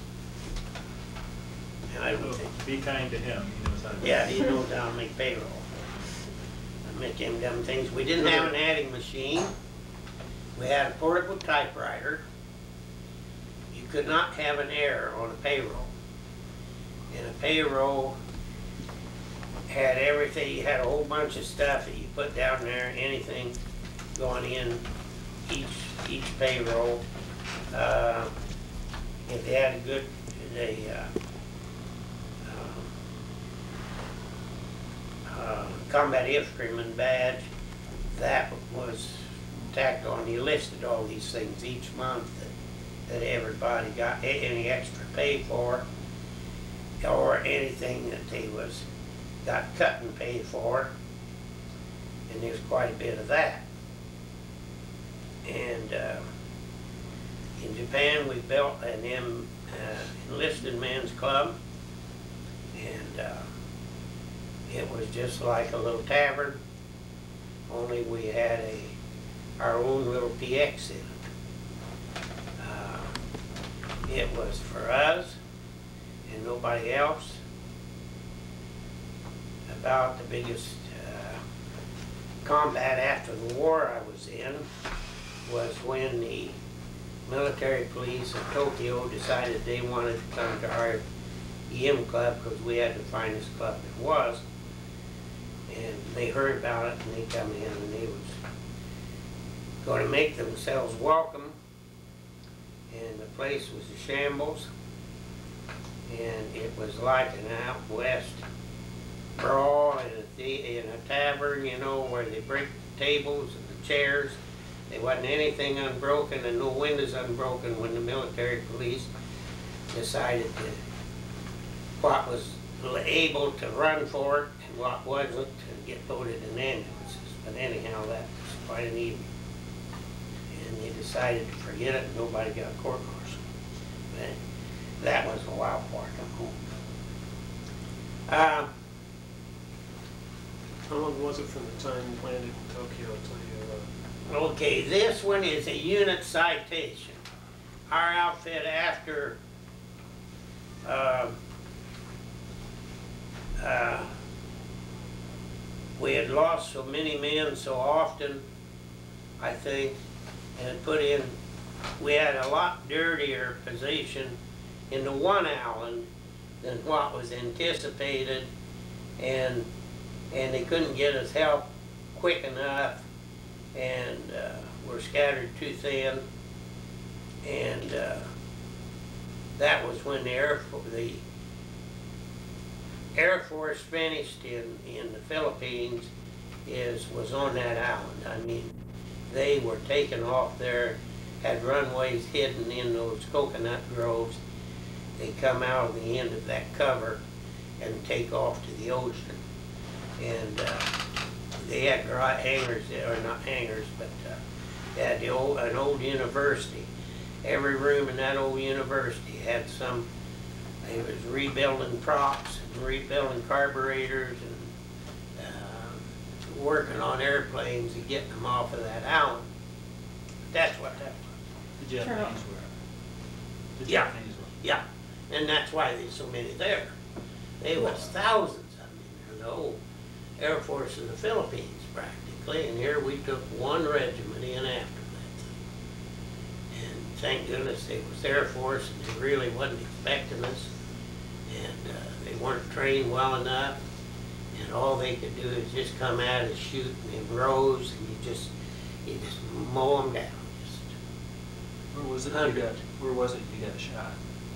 I don't think, Be kind to him, he knows how to. yeah, he knows how to make payroll. I make him dumb things. We didn't have an adding machine. We had a portable typewriter. You could not have an error on a payroll. And a payroll had everything, you had a whole bunch of stuff that you put down there, anything going in each each payroll. Uh, if they had a good, they, uh, uh, uh, combat infantryman badge, that was tacked on. You listed all these things each month that, that everybody got any extra pay for, or anything that they was got cut and paid for, and there's quite a bit of that. And uh, in Japan, we built an M, uh, enlisted men's club, and uh, it was just like a little tavern, only we had a our own little P X in it. Uh, it was for us and nobody else. About the biggest uh, combat after the war I was in was when the military police of Tokyo decided they wanted to come to our E M club because we had the finest club it was. And they heard about it and they come in and they was going to make themselves welcome. And the place was a shambles. And it was like an out west brawl in a, the in a tavern, you know, where they break the tables and the chairs. There wasn't anything unbroken and no windows unbroken when the military police decided to, what was able to run for it and what wasn't to get loaded in ambulances. But anyhow, that was quite an evening. And they decided to forget it and nobody got court-martialed. But that was a wild part of home. Uh, How long was it from the time you landed in Tokyo until you, uh, Okay, this one is a unit citation. Our outfit after uh, uh, we had lost so many men so often, I think, and put in, we had a lot dirtier position in the one Allen than what was anticipated, and and they couldn't get us help quick enough, and uh, were scattered too thin, and uh, that was when the Air Force, the Air Force finished in in the Philippines is was on that island. I mean, they were taken off there, had runways hidden in those coconut groves. They come out of the end of that cover and take off to the ocean. And uh, they had dry hangars there, or not hangars, but uh, they had the old, an old university. Every room in that old university had some, they was rebuilding props and rebuilding carburetors and uh, working on airplanes and getting them off of that island. That's what that was. The Japanese Sure. were. The Yeah. Japanese were. Yeah, and that's why there's so many there. There was thousands of them in the old Air Force of the Philippines practically, and here we took one regiment in after that thing. And thank goodness it was Air Force and they really wasn't expecting us, and uh, they weren't trained well enough, and all they could do is just come at us shooting in rows, and you just, you just mow them down. Just, Where was it you Hundred. got, where was it you got shot?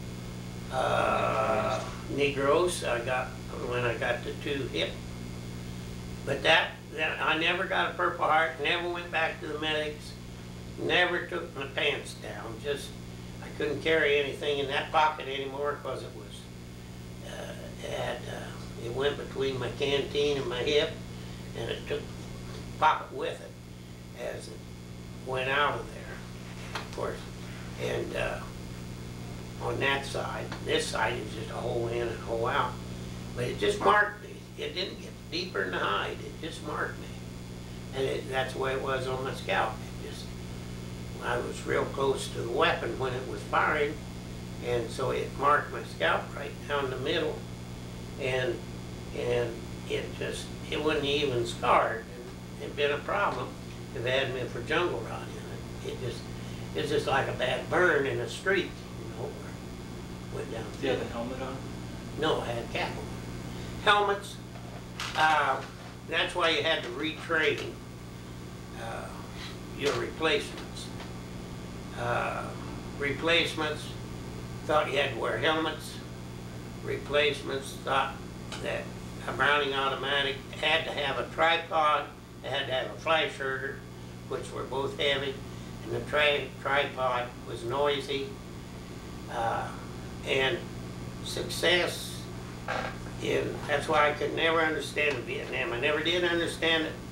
Uh, Negros, I got, when I got the two hip. But that, that, I never got a Purple Heart, never went back to the medics, never took my pants down, just, I couldn't carry anything in that pocket anymore because it was, uh, it had, uh, it went between my canteen and my hip, and it took the pocket with it as it went out of there, of course. And, uh, on that side. This side is just a hole in and a hole out. But it just marked me. It didn't get deeper in the hide. It just marked me. And it, that's the way it was on my scalp. It just, I was real close to the weapon when it was firing, and so it marked my scalp right down the middle, and and it just, it wasn't even scarred. And it'd been a problem if it hadn't been for jungle rot in it. It just, it's just like a bad burn in a street, you know, where it went down. Do you have a helmet on? No, I had cap on. Helmets, uh, that's why you had to retrain uh, your replacements. Uh, replacements thought you had to wear helmets. Replacements thought that a Browning automatic had to have a tripod, it had to have a flash herder, which were both heavy, and the tri tripod was noisy. Uh, and success in, that's why I could never understand Vietnam. I never did understand it.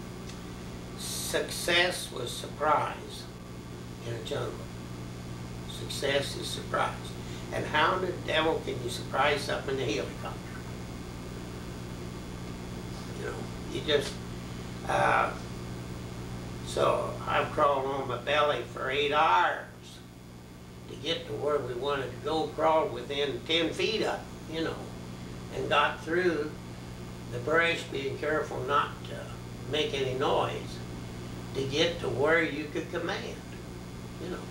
Success was surprise in a jungle. Success is surprise. And how the devil can you surprise something in a helicopter? You know, you just, uh, so I've crawled on my belly for eight hours to get to where we wanted to go, crawled within ten feet of it, you know, and got through the brush, being careful not to make any noise, to get to where you could command, you know.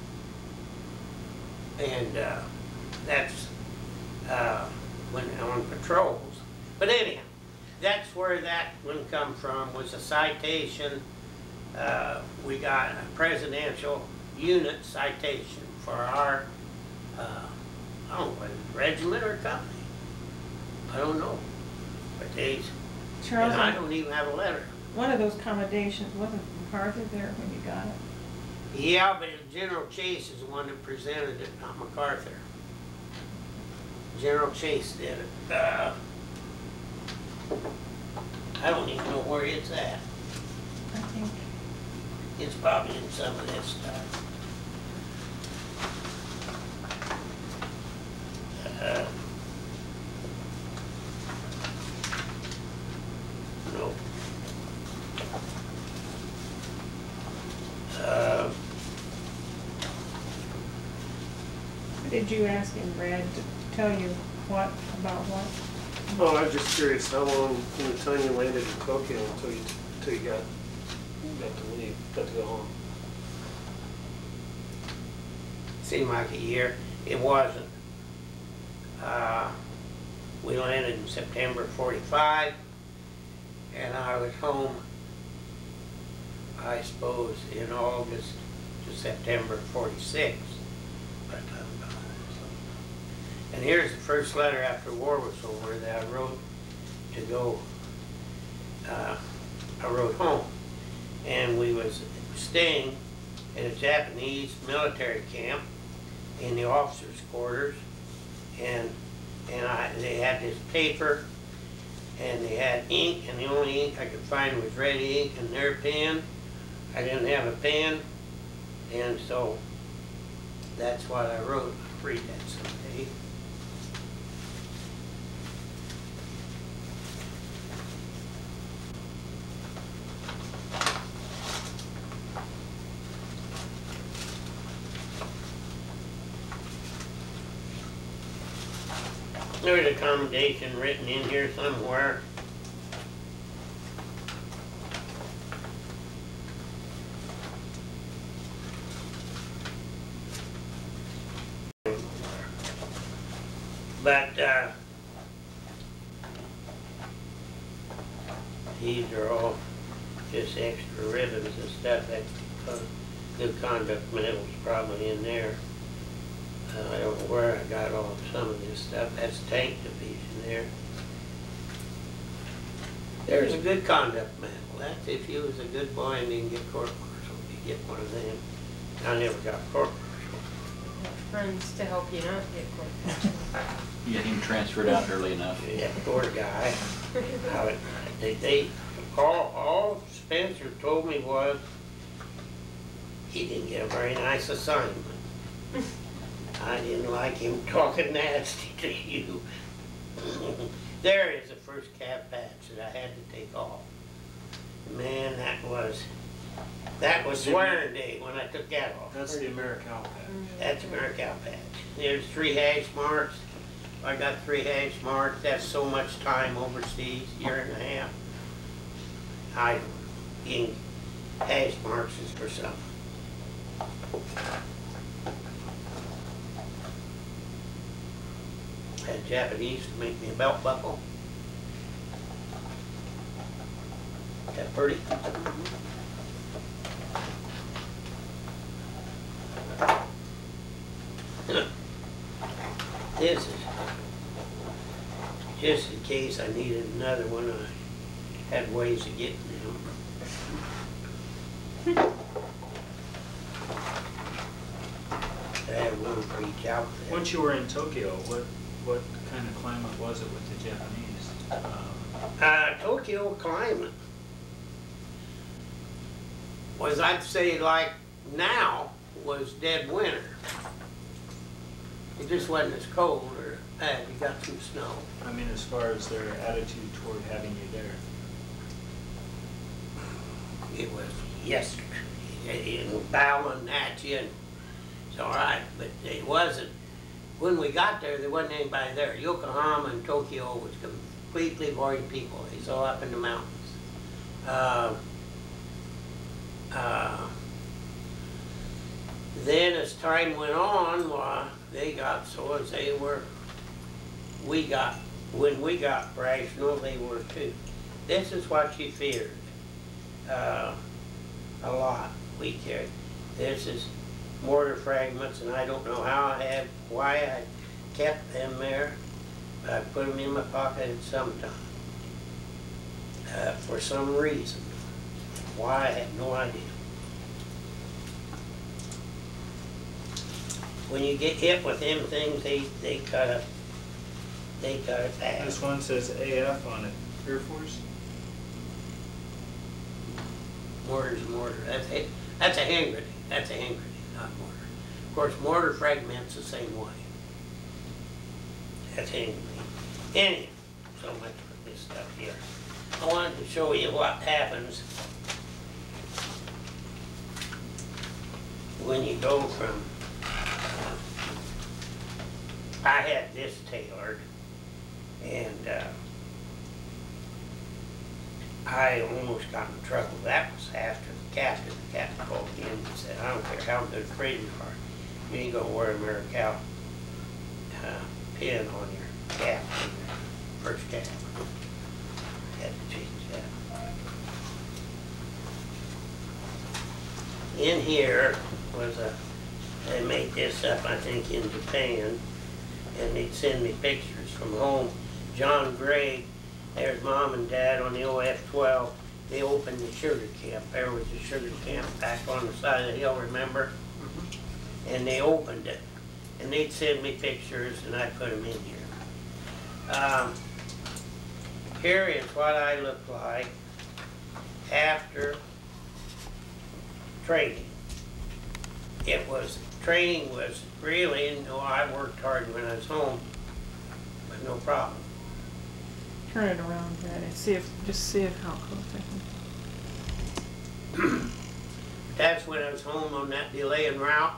And uh, that's uh, when on patrols. But anyhow, that's where that one come from, was a citation. Uh, we got a presidential unit citation for our, uh, I don't know, whether it's regiment or company. I don't know. But they, Charles, and I don't even have a letter. one of those commendations, wasn't MacArthur there when you got it? Yeah, but General Chase is the one that presented it, not MacArthur. General Chase did it. Uh, I don't even know where it's at. I think. It's probably in some of this stuff. Uh, no. Uh, Did you ask him, Brad, to tell you what, about what? Well, I'm just curious, how long from the time you landed in Tokyo until you, until you got, got to leave, got to go home? Seemed like a year. It wasn't. Uh, we landed in September forty-five, and I was home, I suppose, in August to September forty-six. By the time I got home. So. And here's the first letter after war was over that I wrote to go. Uh, I wrote home, and we was staying in a Japanese military camp in the officers' quarters, and and I they had this paper, and they had ink, and the only ink I could find was red ink and their pen. I didn't have a pen, and so that's what I wrote. I'll read that someday. There's a commendation written in here somewhere. But uh, these are all just extra ribbons and stuff. That uh, good conduct medal's probably in there. Uh, I don't know where I got all some of this stuff. That's tank division there. There's a good conduct medal. That's if you was a good boy and didn't get court-martialed, you get one of them. I never got court-martialed. Friends to help you not get court. You get him transferred out early enough. Yeah, poor guy. I would, they, they, all, all Spencer told me was he didn't get a very nice assignment. I didn't like him talking nasty to you. There is the first calf patch that I had to take off. Man, that was, that was swearing day when I took that off. That's the American patch. That's Americal patch. There's three hash marks. I got three hash marks. That's so much time overseas, year and a half. I, getting hash marks is for something. Had Japanese to make me a belt buckle. That pretty. This is just in case I needed another one. I had ways of getting them. I had one for each outfit. Once you were in Tokyo, what, what kind of climate was it with the Japanese? Um, Uh, Tokyo climate was, I'd say, like now, was dead winter. It just wasn't as cold or bad. You got some snow. I mean, as far as their attitude toward having you there. It was yes, and bowing at you. And it's all right, but it wasn't. When we got there, there wasn't anybody there. Yokohama and Tokyo was completely void of people. It's all up in the mountains. Uh, uh, then as time went on, well, they got so as they were, we got, when we got rational, they were too. This is what she feared. Uh, a lot we carried. This is mortar fragments, and I don't know how I had, why I kept them there, but I put them in my pocket at some time. Uh, for some reason. Why, I had no idea. When you get hit with them things, they, they cut it, they cut it fast. This one says A F on it, Air Force? Mortar's a mortar. That's a, that's a hand grenade. That's a hand grenade, not mortar. Of course, mortar fragments the same way. That's hand grenade. Anyway, so much for this stuff here. I wanted to show you what happens when you go from, I had this tailored, and uh, I almost got in trouble. That was after the captain. The captain called me in and said, I don't care how good a friend you are, you ain't gonna wear a Americal uh, pin on your cap, on your first cap. I had to change that. In here was a, they made this up, I think, in Japan, and they'd send me pictures from home. John Gray, there's mom and dad on the O F twelve. They opened the sugar camp. There was a sugar camp back on the side of the hill, remember? Mm-hmm. And they opened it. And they'd send me pictures, and I'd put them in here. Um, here is what I look like after training. It was, training was really, you know, I worked hard when I was home, but no problem. Turn it around, Dad, and see if, just see if how close I can. That's when I was home on that delay en route.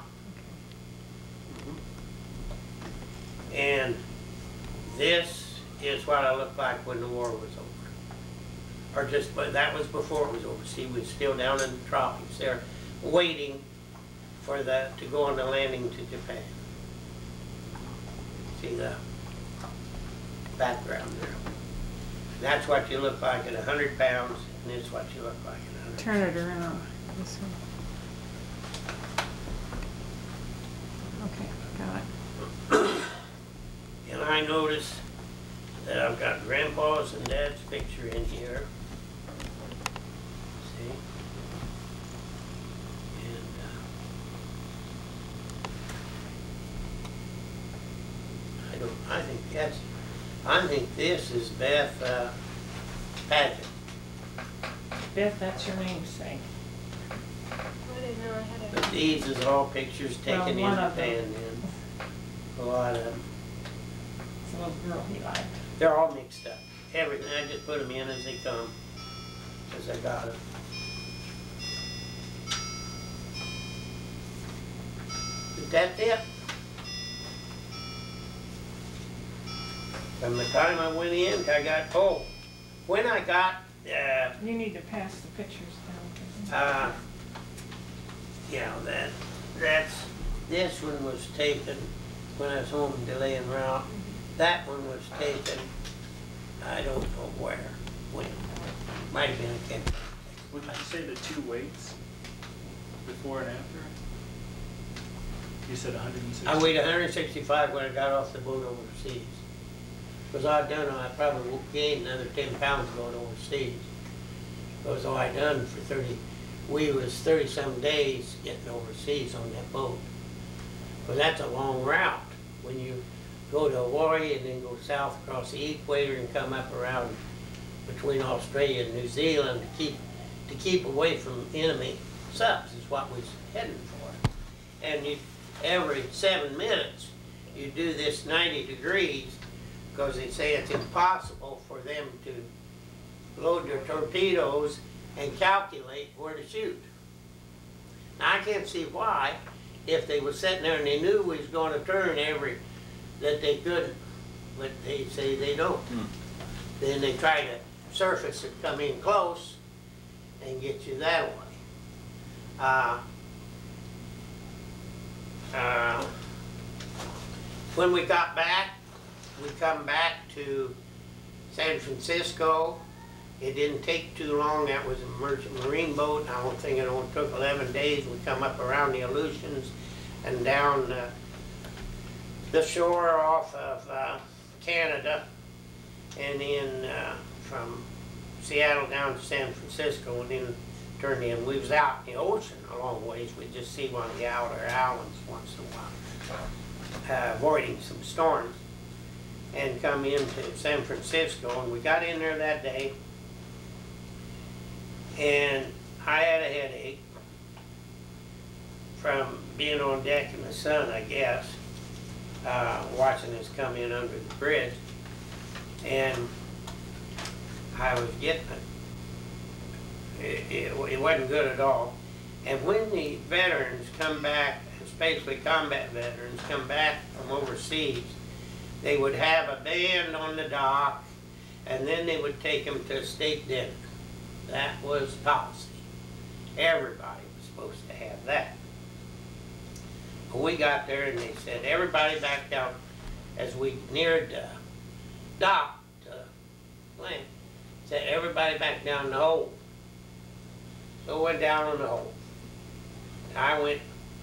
And this is what I looked like when the war was over. Or just, but that was before it was over. See, we was still down in the tropics there, waiting for the, to go on the landing to Japan. See the background there. That's what you look like at a hundred pounds, and this is what you look like at a hundred. Turn it around, this one. Okay, got it. And I notice that I've got Grandpa's and Dad's picture in here. See? And uh, I don't, I think that's, I think this is Beth uh, Paget. Beth, that's your namesake. I didn't know I had But a. these is all pictures Well, taken in one of Japan them. then. a lot of them. It's a little girl he liked. They're all mixed up. Everything, I just put them in as they come, as I got them. But that's it. From the time I went in, I got, oh, when I got, uh, You need to pass the pictures down. uh, yeah, that, that's, this one was taken when I was home delaying route. That one was taken, I don't know where, when, might have been a Kentucky. Would you say the two weights, before and after? You said one hundred sixty? I weighed one hundred sixty-five when I got off the boat overseas. Because I done, I probably gained another ten pounds going overseas. Because all I done for thirty, we was thirty-some days getting overseas on that boat. But that's a long route. When you go to Hawaii and then go south across the equator and come up around between Australia and New Zealand to keep to keep away from enemy subs is what we was heading for. And you, every seven minutes you do this ninety degrees because they say it's impossible for them to load their torpedoes and calculate where to shoot. Now I can't see why, if they were sitting there and they knew we was going to turn every, that they couldn't, but they say they don't. Hmm. Then they try to surface and come in close and get you that way. Uh, uh, when we got back, we come back to San Francisco. It didn't take too long. That was a merchant marine boat. I don't think it only took eleven days. We come up around the Aleutians and down uh, the shore off of uh, Canada, and then uh, from Seattle down to San Francisco, and then turned in. We was out in the ocean a long ways. We just see one of the outer islands once in a while, uh, avoiding some storms, and come into San Francisco. And we got in there that day, and I had a headache from being on deck in the sun, I guess, uh, watching us come in under the bridge. And I was getting it. It, it, it wasn't good at all. And when the veterans come back, especially combat veterans, come back from overseas, they would have a band on the dock, and then they would take them to a steak dinner. That was policy. Everybody was supposed to have that. We got there and they said, everybody backed out as we neared the dock to land. Said, everybody back down the hole. So we went down in the hole. I went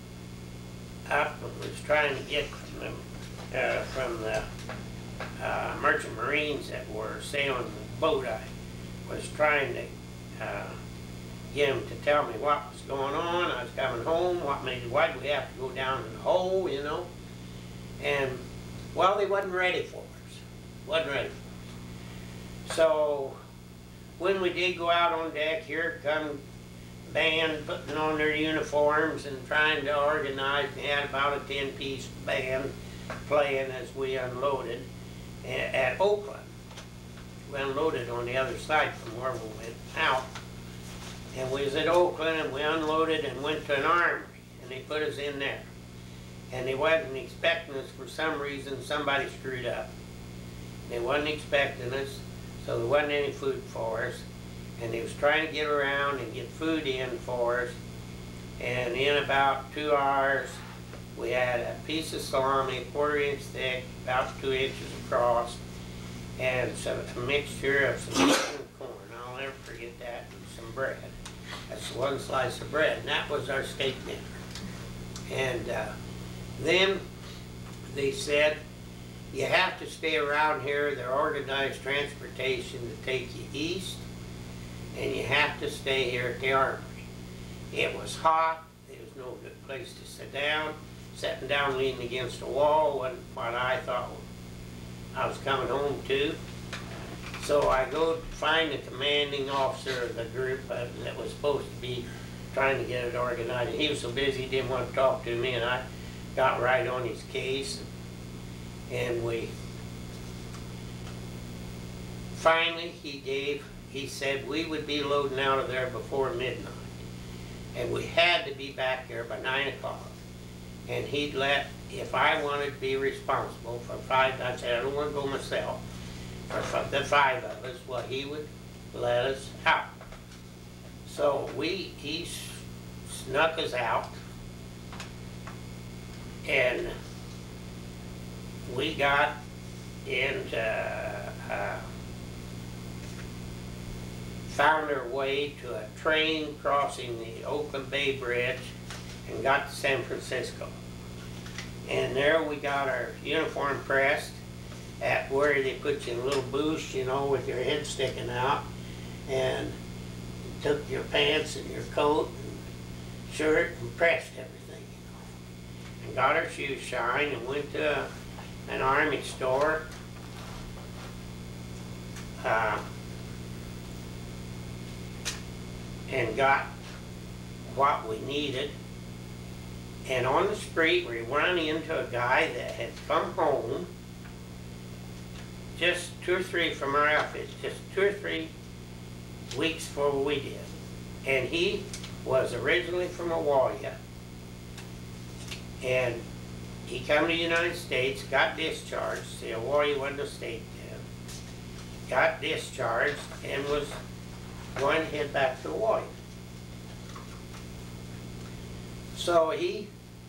up and was trying to get from the, uh, from the uh, merchant marines that were sailing the boat. I was trying to uh, get them to tell me what was going on. I was coming home. What made why did we have to go down in the hole, you know? And well, they wasn't ready for us. Wasn't ready for us. So when we did go out on deck, here come band putting on their uniforms and trying to organize. They had about a ten-piece band playing as we unloaded at Oakland. We unloaded on the other side from where we went out. And we was at Oakland and we unloaded and went to an armory and they put us in there. And they wasn't expecting us for some reason. Somebody screwed up. They wasn't expecting us, so there wasn't any food for us. And they was trying to get around and get food in for us. And in about two hours, we had a piece of salami, a quarter inch thick, about two inches across, and some, a mixture of some meat and corn. I'll never forget that, and some bread. That's one slice of bread, and that was our steak dinner. And uh, then they said, you have to stay around here. They're organized transportation to take you east, and you have to stay here at the armory. It was hot. There was no good place to sit down. Sitting down leaning against a wall wasn't what I thought I was coming home to. So I go find the commanding officer of the group uh, that was supposed to be trying to get it organized. He was so busy he didn't want to talk to me, and I got right on his case. And we, finally, he gave, he said we would be loading out of there before midnight. And we had to be back there by nine o'clock. And he'd let, if I wanted to be responsible for five, I said, I don't want to go myself, or for the five of us, well, he would let us out. So we, he snuck us out, and we got into, uh, found our way to a train crossing the Oakland Bay Bridge and got to San Francisco. And there we got our uniform pressed at where they put you in a little booth, you know, with your head sticking out, and took your pants and your coat and shirt and pressed everything, you know. And got our shoes shined and went to a, an Army store. Uh, and got what we needed. And on the street, we ran into a guy that had come home just two or three from our outfit, just two or three weeks before we did. And he was originally from Hawaii. And he come to the United States, got discharged. See, Hawaii wasn't a state then. Got discharged and was going to head back to Hawaii. So he,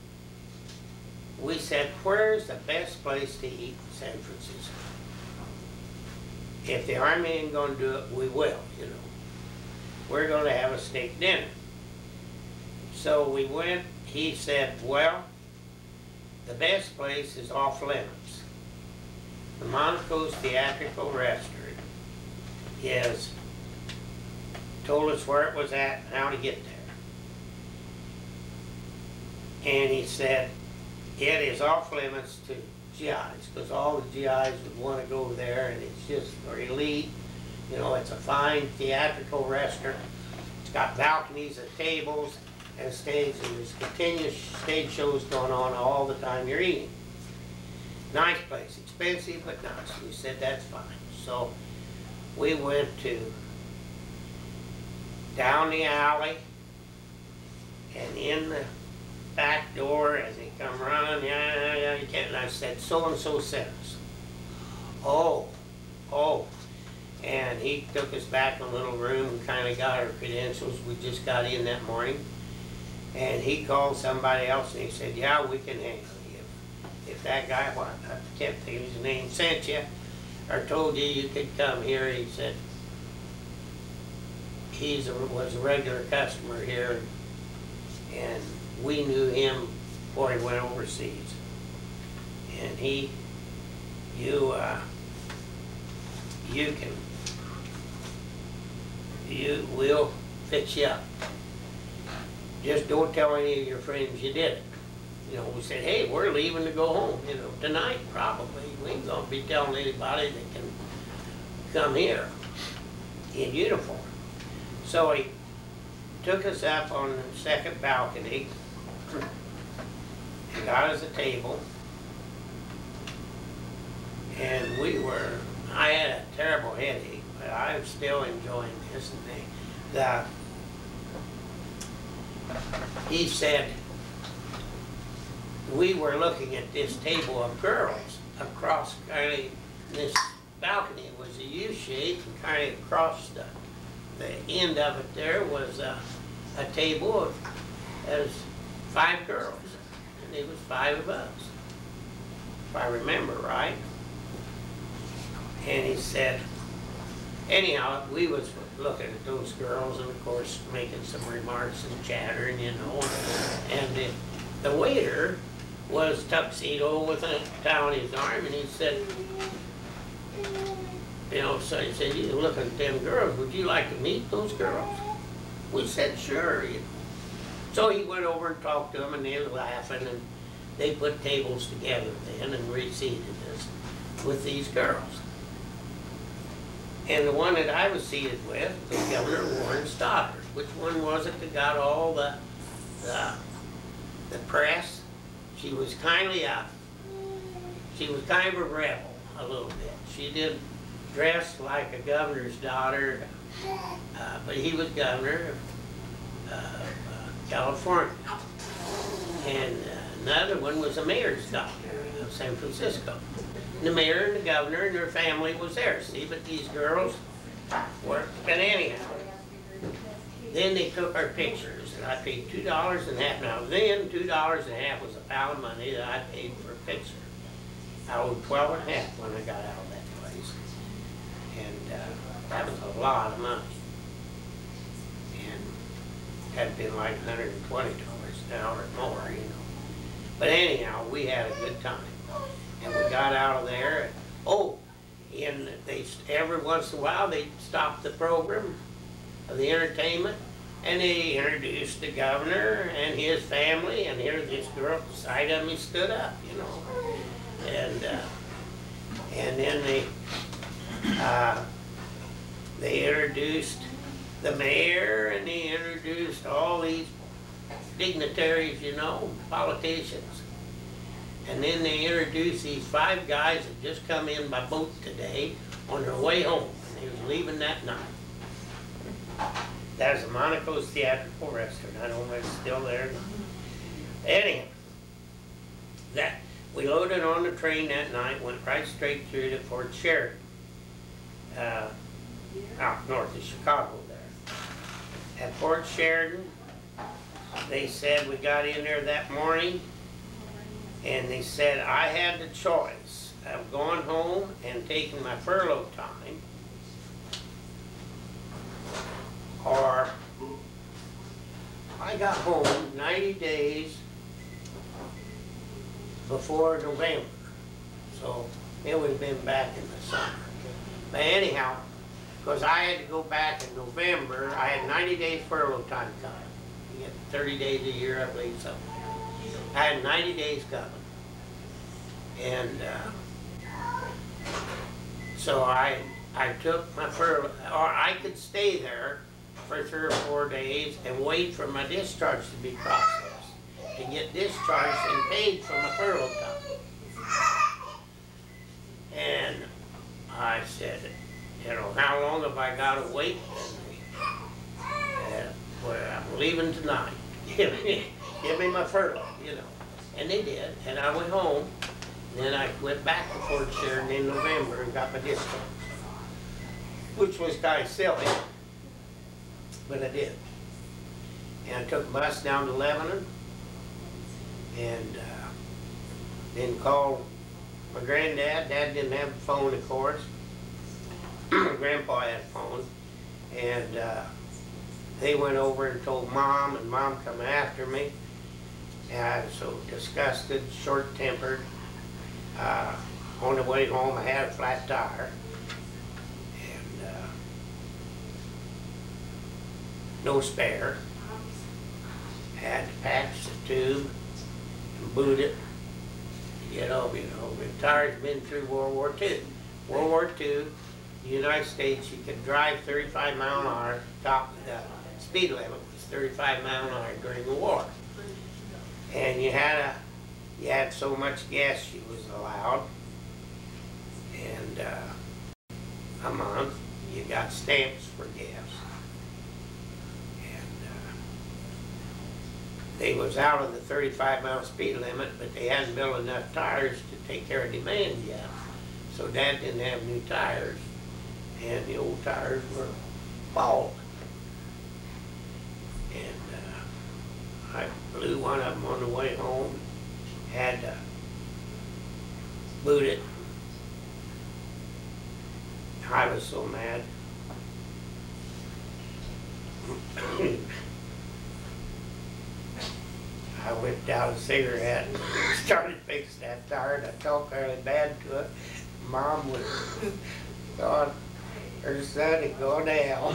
we said, where's the best place to eat in San Francisco? If the Army ain't gonna do it, we will, you know. We're gonna have a steak dinner. So we went, he said, well, the best place is off limits. The Monaco's Theatrical Restaurant is, told us where it was at and how to get there. And he said, it is off limits to G Is, because all the G Is would want to go there, and it's just for elite. You know, it's a fine theatrical restaurant. It's got balconies and tables and a stage, and there's continuous stage shows going on all the time you're eating. Nice place, expensive but nice. We said that's fine. So we went to down the alley and in the back door as they come running, yeah, yeah, yeah, you can't, and I said, so-and-so sent us. Oh, oh. And he took us back in a little room and kind of got our credentials. We just got in that morning. And he called somebody else and he said, yeah, we can handle you. If, if that guy, what, I can't think of his name, sent you or told you you could come here, he said, he was a regular customer here, and we knew him before he went overseas. And he, you, uh, you can, you will fix you up. Just don't tell any of your friends you did it. You know, we said, hey, we're leaving to go home, you know, tonight probably. We ain't gonna be telling anybody that can come here in uniform. So he took us up on the second balcony and got us a table. And we were, I had a terrible headache, but I'm still enjoying this. And they, the, he said, we were looking at this table of girls across kind of this balcony. It was a U shape, and kind of across the, the end of it there was a, a table of as five girls, and it was five of us, if I remember right. And he said, anyhow, we was looking at those girls and of course making some remarks and chattering, you know, and the, the waiter was tuxedo with a towel on his arm, and he said, you know, so he said, you looking at them girls, would you like to meet those girls? We said, sure, you know. So he went over and talked to them, and they were laughing, and they put tables together then and reseated us with these girls. And the one that I was seated with was Governor Warren's daughter. Which one was it that got all the, the, the press? She was kindly up. She she was kind of a rebel, a little bit. She did dress like a governor's daughter, uh, but he was governor of uh, uh, California. And uh, another one was a mayor's daughter of San Francisco. And the mayor and the governor and their family was there, see, but these girls were, but anyhow. Then they took our pictures, and I paid two dollars and a half. Now then, two dollars and a half was a pound of money that I paid for a picture. I owed twelve and a half when I got out of that place. And uh, that was a lot of money. And had been like one hundred and twenty dollars an hour or more, you know. But anyhow, we had a good time. And we got out of there. And, oh, and they, every once in a while, they'd stop the program of the entertainment, and they introduced the governor and his family, and here this girl at the side of me stood up, you know. And uh, and then they uh, they introduced the mayor, and they introduced all these dignitaries, you know, politicians. And then they introduced these five guys that just come in by boat today on their way home, and they was leaving that night. That was the Monaco's Theatrical Restaurant. I don't know if it's still there. Anyhow, that we loaded on the train that night, went right straight through to Fort Sheridan, uh, out north of Chicago there. At Fort Sheridan, they said we got in there that morning, and they said I had the choice of going home and taking my furlough time, or I got home ninety days before November, so it would have been back in the summer. But anyhow, because I had to go back in November, I had ninety days furlough time coming. You get thirty days a year, I believe, something. I had ninety days coming. And uh, so I, I took my furlough, or I could stay there for three or four days and wait for my discharge to be processed, to get discharged and paid for my furlough time. And I said, you know, how long have I got to wait? And, well, I'm leaving tonight. Give me, give me my furlough, you know. And they did, and I went home. And then I went back to Fort Sheridan in November and got my discharge, which was kind of silly, but I did. And I took a bus down to Lebanon, and uh, then called my granddad. Dad didn't have a phone, of course. Grandpa had a phone, and uh, they went over and told Mom, and Mom come after me. And I was so disgusted, short-tempered. Uh, on the way home, I had a flat tire, and uh, no spare. Had to patch the tube and boot it. You know, you know, the tire's been through World War Two. World War Two, the United States, you could drive thirty-five mile an hour. Top the speed limit was thirty-five mile an hour during the war, and you had a You had so much gas you was allowed, and uh, a month you got stamps for gas. And uh, they was out of the thirty-five mile speed limit, but they hadn't built enough tires to take care of demand yet. So Dad didn't have new tires, and the old tires were bald. And uh, I blew one of them on the way home. Had to boot it. I was so mad. I whipped out a cigarette and started fixing that tire, and I talked really bad to it. Mom was gone, her son had gone to hell.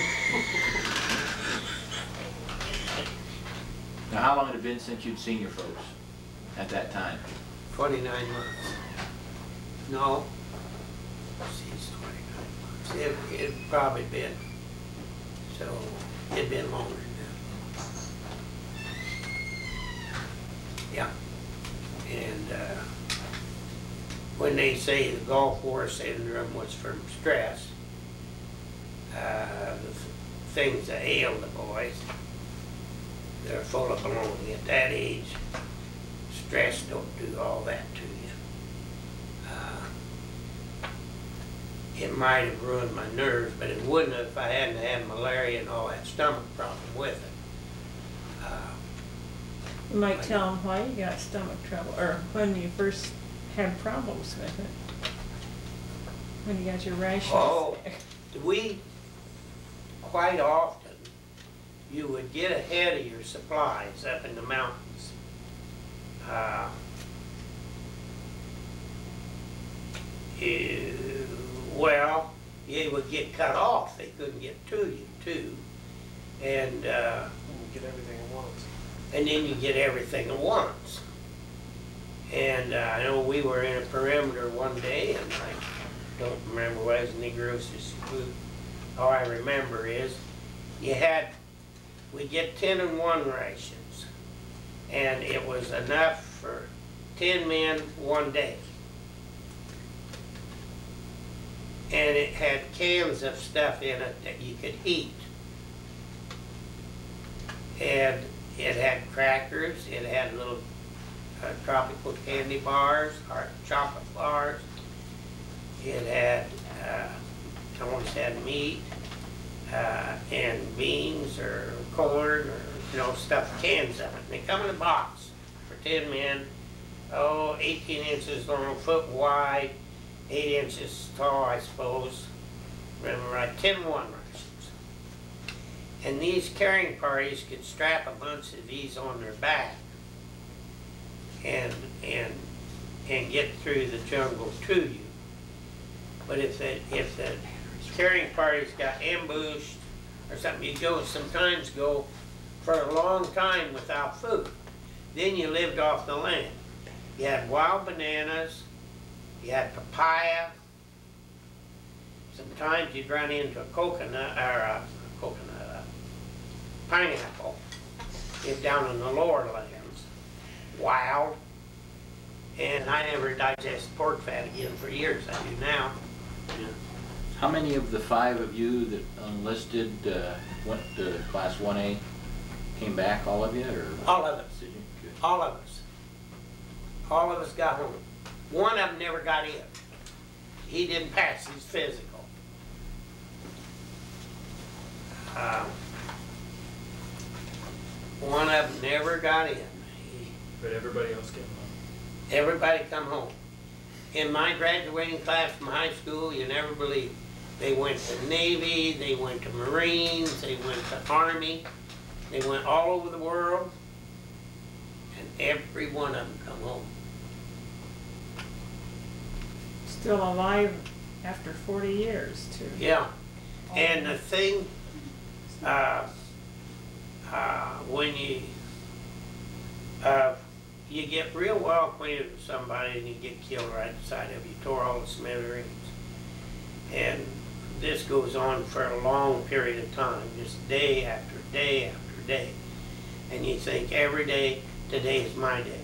Now, how long had it been since you'd seen your folks at that time? twenty-nine months. No. She's twenty-nine months. It, it'd probably been, so it'd been longer than that. Yeah. And, uh, when they say the Gulf War syndrome was from stress, uh, the things that ail the boys, they're full of baloney. At that age, stress don't do all that to you. Uh, it might have ruined my nerves, but it wouldn't have if I hadn't had malaria and all that stomach problem with it. Uh, You might tell them why you got stomach trouble, or when you first had problems with it. When you got your rashes. Oh, we, quite often, you would get ahead of your supplies up in the mountains. Uh, you, well, you would get cut off. They couldn't get to you, too. And, uh, You get everything at once. and then you get everything at once. And uh, I know we were in a perimeter one day, and I don't remember what it was, Negrosis food. All I remember is you had, we get ten and one rations, and it was enough for ten men one day. And it had cans of stuff in it that you could eat. And it had crackers, it had little uh, tropical candy bars, or chocolate bars. It had, uh, almost had meat, uh, and beans or corn or, you know, stuffed cans of it. And they come in a box for ten men, oh, eighteen inches long, foot wide, eight inches tall, I suppose. Remember right, ten one rations. And these carrying parties could strap a bunch of these on their back and and and get through the jungle to you. But if the if the carrying parties got ambushed or something, you go sometimes go for a long time without food. Then you lived off the land. You had wild bananas, you had papaya. Sometimes you'd run into a coconut or a coconut, a pineapple, if down in the lower lands, wild. And I never digested pork fat again for years. I do now. Yeah. How many of the five of you that enlisted uh, went to class one A came back, all of you, or? All of us. Did you? Good. All of us. All of us got home. One of them never got in. He didn't pass his physical. Um, one of them never got in. He, But everybody else came home. everybody come home. In my graduating class from high school, you never believe. They went to Navy, they went to Marines, they went to Army, they went all over the world, and every one of them come home. Still alive after forty years, too. Yeah, and the thing, uh, uh, when you, uh, you get real well acquainted with somebody and you get killed right beside of you, tore all the smithereens. And this goes on for a long period of time, just day after day after day. And you think every day, today is my day.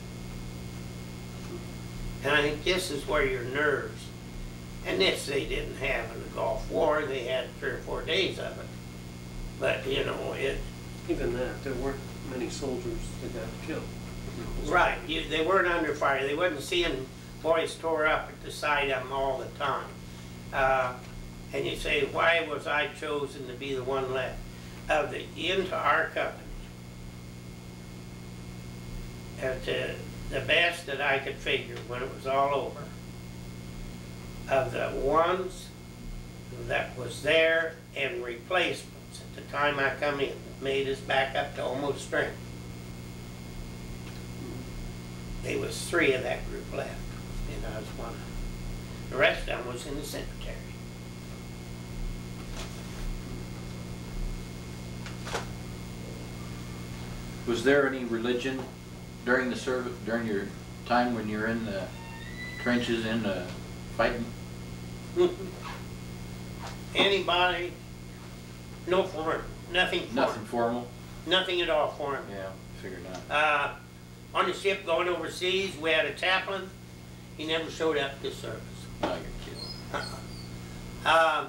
And I think this is where your nerves, and this they didn't have in the Gulf War, they had three or four days of it. But, you know, it, Even that, there weren't many soldiers that got killed. right, you, they weren't under fire, they wasn't seeing boys tore up at the side of them all the time. Uh, and you say, why was I chosen to be the one left? Of the, into our company, at the, the best that I could figure when it was all over, of the ones that was there and replacements at the time I come in, that made us back up to almost strength. There was three of that group left, and I was one of them. The rest of them was in the cemetery. Was there any religion during the service, during your time when you're in the trenches in the fighting? Anybody, no form, nothing form, Nothing formal? nothing at all form. Yeah, figured not. Uh, on the ship going overseas, we had a chaplain, He never showed up to service. No, you're kidding. Um,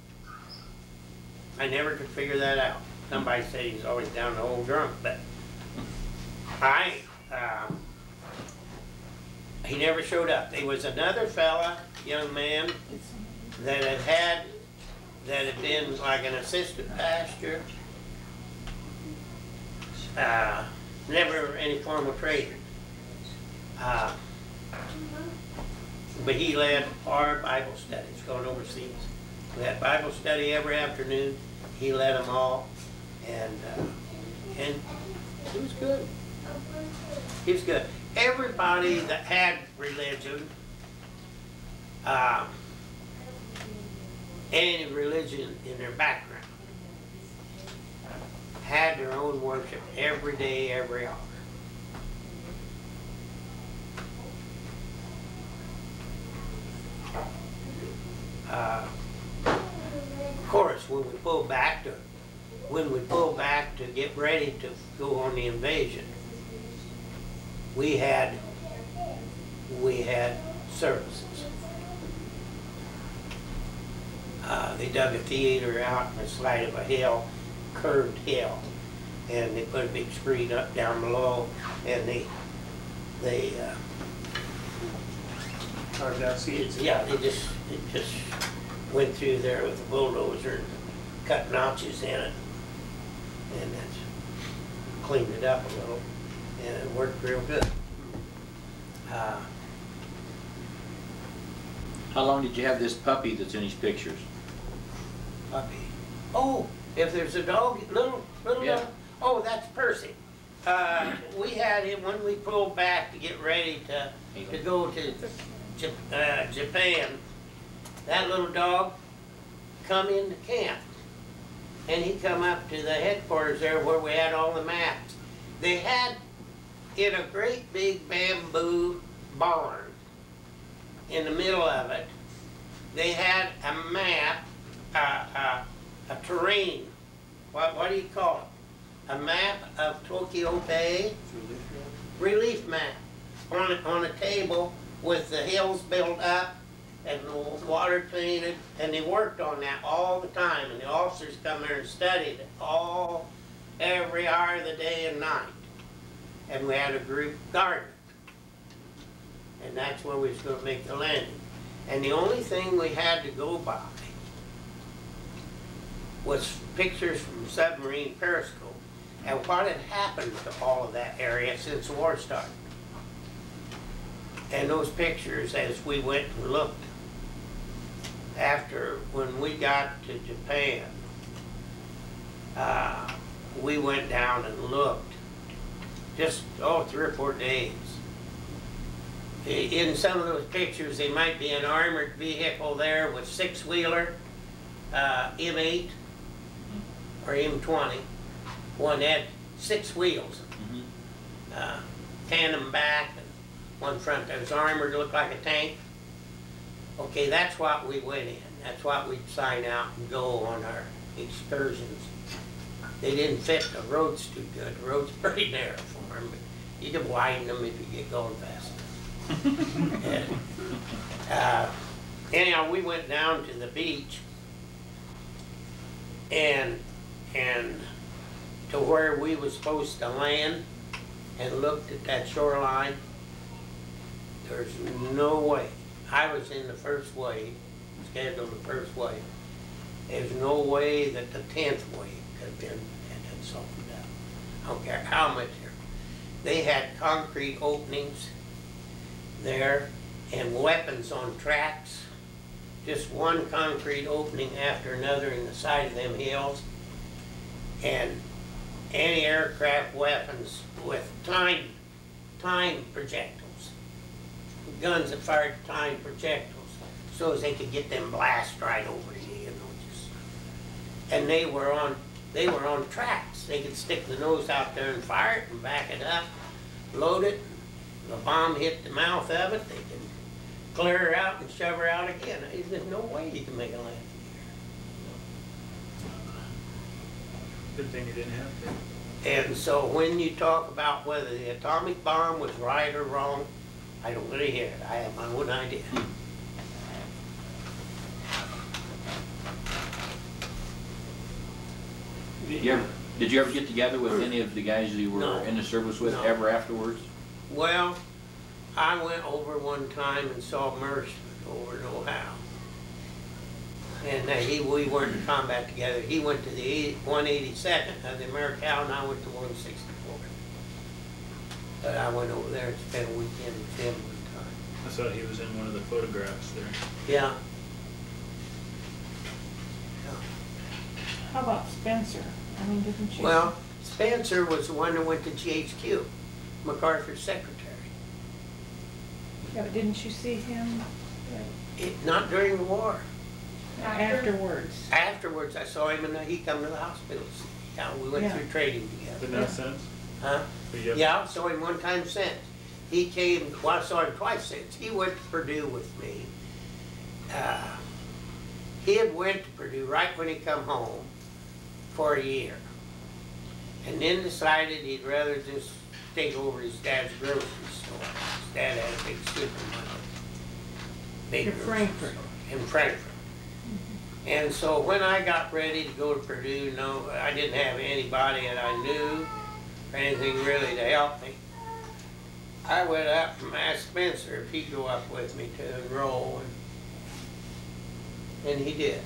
I never could figure that out. Somebody said he's always down the old drunk, but I, um, he never showed up. There was another fella, young man, that had had, that had been like an assistant pastor, uh, never any formal training. Uh, but he led our Bible studies going overseas. We had Bible study every afternoon. He led them all, and uh, and it was good. It was good. Everybody that had religion, uh, any religion in their background, had their own worship every day, every hour. Uh, of course, when we pulled back to, when we pulled back to get ready to go on the invasion, we had, we had services. Uh, they dug a theater out on the side of a hill, curved hill, and they put a big screen up down below, and they, they, uh, Carved out seats. yeah, they just, they just went through there with a bulldozer and cut notches in it, and that's cleaned it up a little, and it worked real good. Uh, How long did you have this puppy that's in these pictures? puppy. Oh, if there's a dog, little, little Yeah. dog. Oh, that's Percy. Uh, we had him when we pulled back to get ready to, to go to J uh, Japan. That little dog come into camp, and he come up to the headquarters there where we had all the maps. They had in a great big bamboo barn in the middle of it. They had a map, uh, uh, a terrain. What what do you call it? A map of Tokyo Bay. Relief map on a, on a table with the hills built up and the water painted, and they worked on that all the time, and the officers come there and studied it all, every hour of the day and night. And we had a group garden, and that's where we was going to make the landing. And the only thing we had to go by was pictures from submarine periscope and what had happened to all of that area since the war started. And those pictures, as we went and looked, after, when we got to Japan, uh, we went down and looked, just, oh, three or four days. I- In some of those pictures, there might be an armored vehicle there with six-wheeler, uh, M eight or M twenty. One had six wheels, Mhm. uh, tandem back, and one front that was armored, looked like a tank. Okay, that's what we went in. That's what we'd sign out and go on our excursions. They didn't fit the roads too good. The road's pretty narrow for them, but you can widen them if you get going fast enough. And, uh, anyhow, we went down to the beach and and to where we was supposed to land and looked at that shoreline. There's no way. I was in the first wave, scheduled the first wave. There's no way that the tenth wave could have been, had been softened out. I don't care how much there. They had concrete openings there and weapons on tracks. Just one concrete opening after another in the side of them hills. And anti-aircraft weapons with time, time projectiles. Guns that fired time projectiles so as they could get them blast right over you, you know, just. And they were on, they were on tracks. They could stick the nose out there and fire it and back it up, load it. The bomb hit the mouth of it, they could clear her out and shove her out again. There's no way you can make a landing here. Good thing you didn't have to. And so when you talk about whether the atomic bomb was right or wrong, I don't really hear it. I have my own idea. Did you ever, did you ever get together with any of the guys you were No. in the service with No. ever afterwards? Well, I went over one time and saw Mercer over in Ohio. And uh, he, we weren't in combat together. He went to the one eighty-second of the Americal, and I went to one sixty-four. But I went over there and spent a weekend with him one time. I thought he was in one of the photographs there. Yeah. How about Spencer? I mean, didn't you? Well, Spencer was the one that went to G H Q, MacArthur's secretary. Yeah, but didn't you see him like, It, not during the war. afterwards? Afterwards, I saw him and he come to the hospital. Yeah, we went Yeah. through training together. But not Yeah. since? Huh? But you have- Yeah, I saw him one time since. He came, well, I saw him twice since. He went to Purdue with me. Uh, he had went to Purdue right when he come home for a year. And then decided he'd rather just take over his dad's grocery store. His dad had a big supermarket. Big In grocery Frankfurt. store In Frankfurt. And so when I got ready to go to Purdue, no, I didn't have anybody that I knew or anything really to help me. I went up and asked Spencer if he'd go up with me to enroll, and, and he did.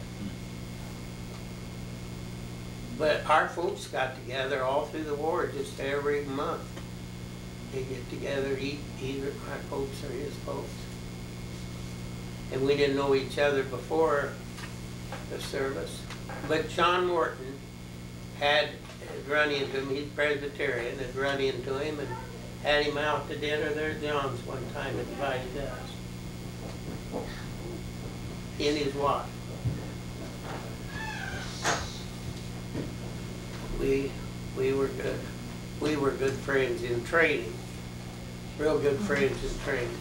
But our folks got together all through the war, just every month. They get together, eat, either my folks or his folks. And we didn't know each other before the service. But John Morton had run into him, he's Presbyterian, had run into him and had him out to dinner there at John's one time and invited us. He and his wife. We, we were good. We were good friends in training. Real good friends in training.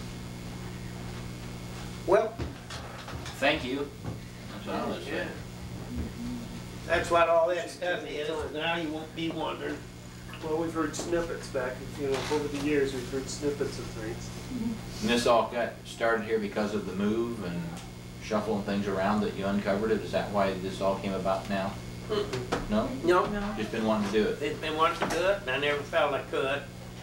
Well, Thank you. That's what I was yeah. saying. That's what all that stuff is. Now you won't be wondering. Well, we've heard snippets back, you know, over the years, we've heard snippets of things. And this all got started here because of the move and shuffling things around that you uncovered it? Is that why this all came about now? Mm-mm. No? No, No. Just been wanting to do it? they've been wanting to do it, and I never felt I could.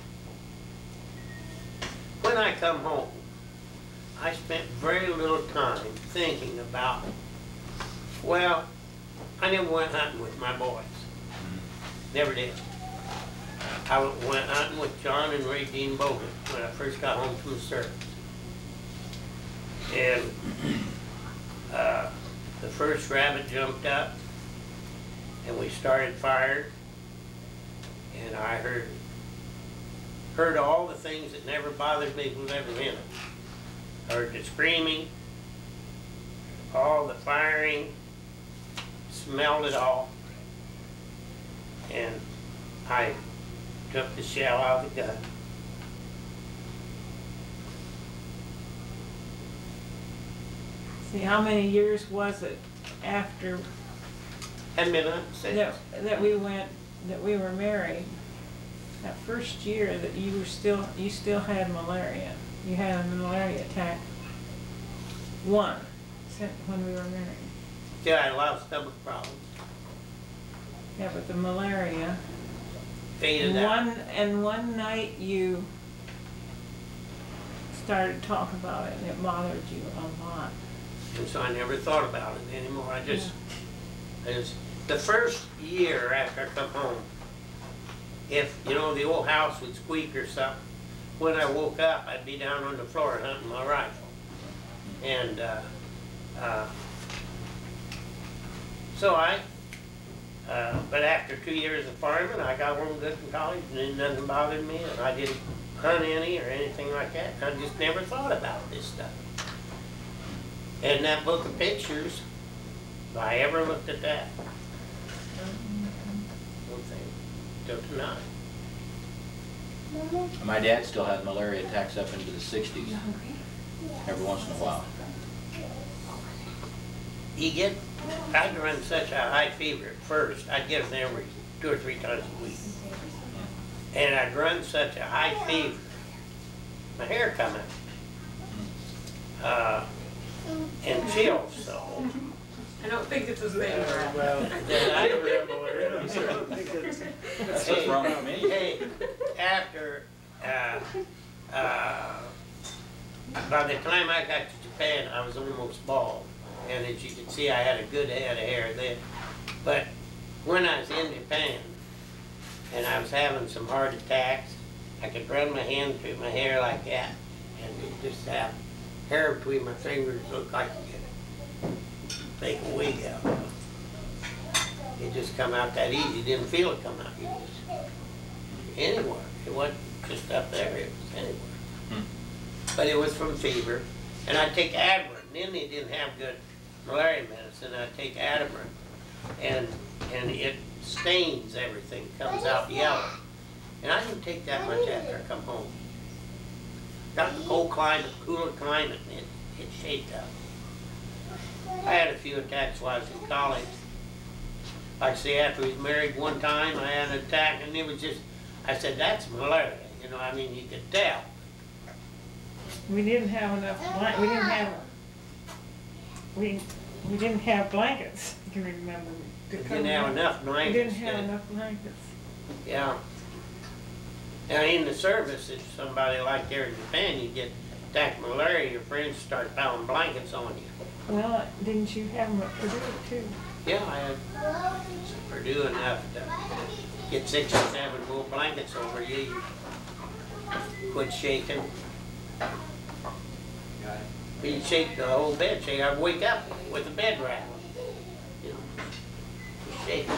When I come home, I spent very little time thinking about, well, I never went hunting with my boys. Never did. I went hunting with John and Ray Dean Bogan when I first got home from the service. And uh, the first rabbit jumped up, and we started firing. And I heard heard all the things that never bothered me who never in it. Heard the screaming, all the firing, smelled it all, and I took the shell out of the gun. See, how many years was it after Hadn't been hunting since. that, that we went, that we were married? That first year that you were still, you still had malaria. You had a malaria attack. One, since when we were married. Yeah, I had a lot of stomach problems. Yeah, but the malaria. Faded And out. one, and one night you started talking about it and it bothered you a lot. And so I never thought about it anymore. I just, I just, the first year after I come home, if, you know, the old house would squeak or something, when I woke up, I'd be down on the floor hunting my rifle. And, uh, uh, so I, uh, but after two years of farming, I got home good from college and then nothing bothered me and I didn't hunt any or anything like that. I just never thought about this stuff. And that book of pictures, if I ever looked at that, one thing, till tonight. My dad still had malaria attacks up into the sixties, every once in a while. You get, I'd run such a high fever at first, I'd get them every two or three times a week. And I'd run such a high fever my hair come out. Uh, and chills, so. I don't think it's a thing, Brad. Well, then I That's what's wrong with me. Hey, after, uh, uh, by the time I got to Japan, I was almost bald. And as you can see, I had a good head of hair then. But when I was in Japan, and I was having some heart attacks, I could run my hand through my hair like that, and you just have hair between my fingers, look like you could take a wig out. It just come out that easy. You didn't feel it come out. You just, anywhere. It wasn't just up there. It was anywhere. Hmm. But it was from fever. And I take Adderant. Then they didn't have good malaria medicine. I take Adderant, and and it stains everything. Comes out yellow. And I didn't take that much after I come home. Got the cold climate, cooler climate, and it, it shaped up. I had a few attacks while I was in college. Like I say, after we was married one time, I had an attack, and it was just, I said, that's malaria. You know, I mean, you could tell. We didn't have enough, blan- we didn't have, we, we didn't have blankets, you can remember. to We cover didn't have up. enough We blankets. didn't have did- enough blankets. Yeah. Now, in the service, if somebody like there in Japan, you get attacked with malaria, your friends start piling blankets on you. Well, didn't you have them at Purdue too? Yeah, I had Purdue enough to get six or seven more blankets over you. You quit shaking. You shake the whole bed, shake. I'd wake up with the bed rattling. You know, shake.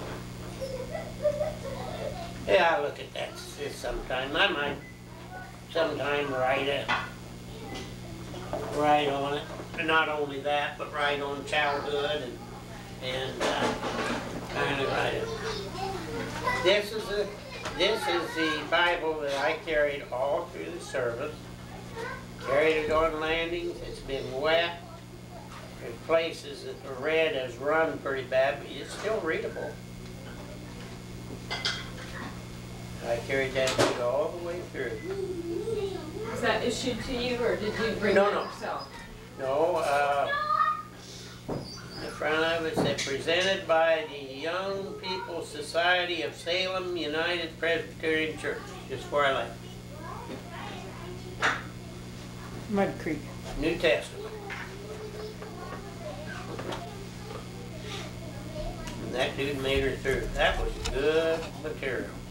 Yeah, I look at that s- sometime. I might sometime write it, write on it. And not only that, but write on childhood and and uh, kind of write it. This is a this is the Bible that I carried all through the service. Carried it on landings. It's been wet. There's places that the red has run pretty bad, but it's still readable. I carried that book all the way through. Was that issued to you, or did you bring No, it no. yourself? No, uh, the front of it said, presented by the Young People's Society of Salem United Presbyterian Church, just where I live. Mud Creek. New Testament. And that dude made her through. That was good material.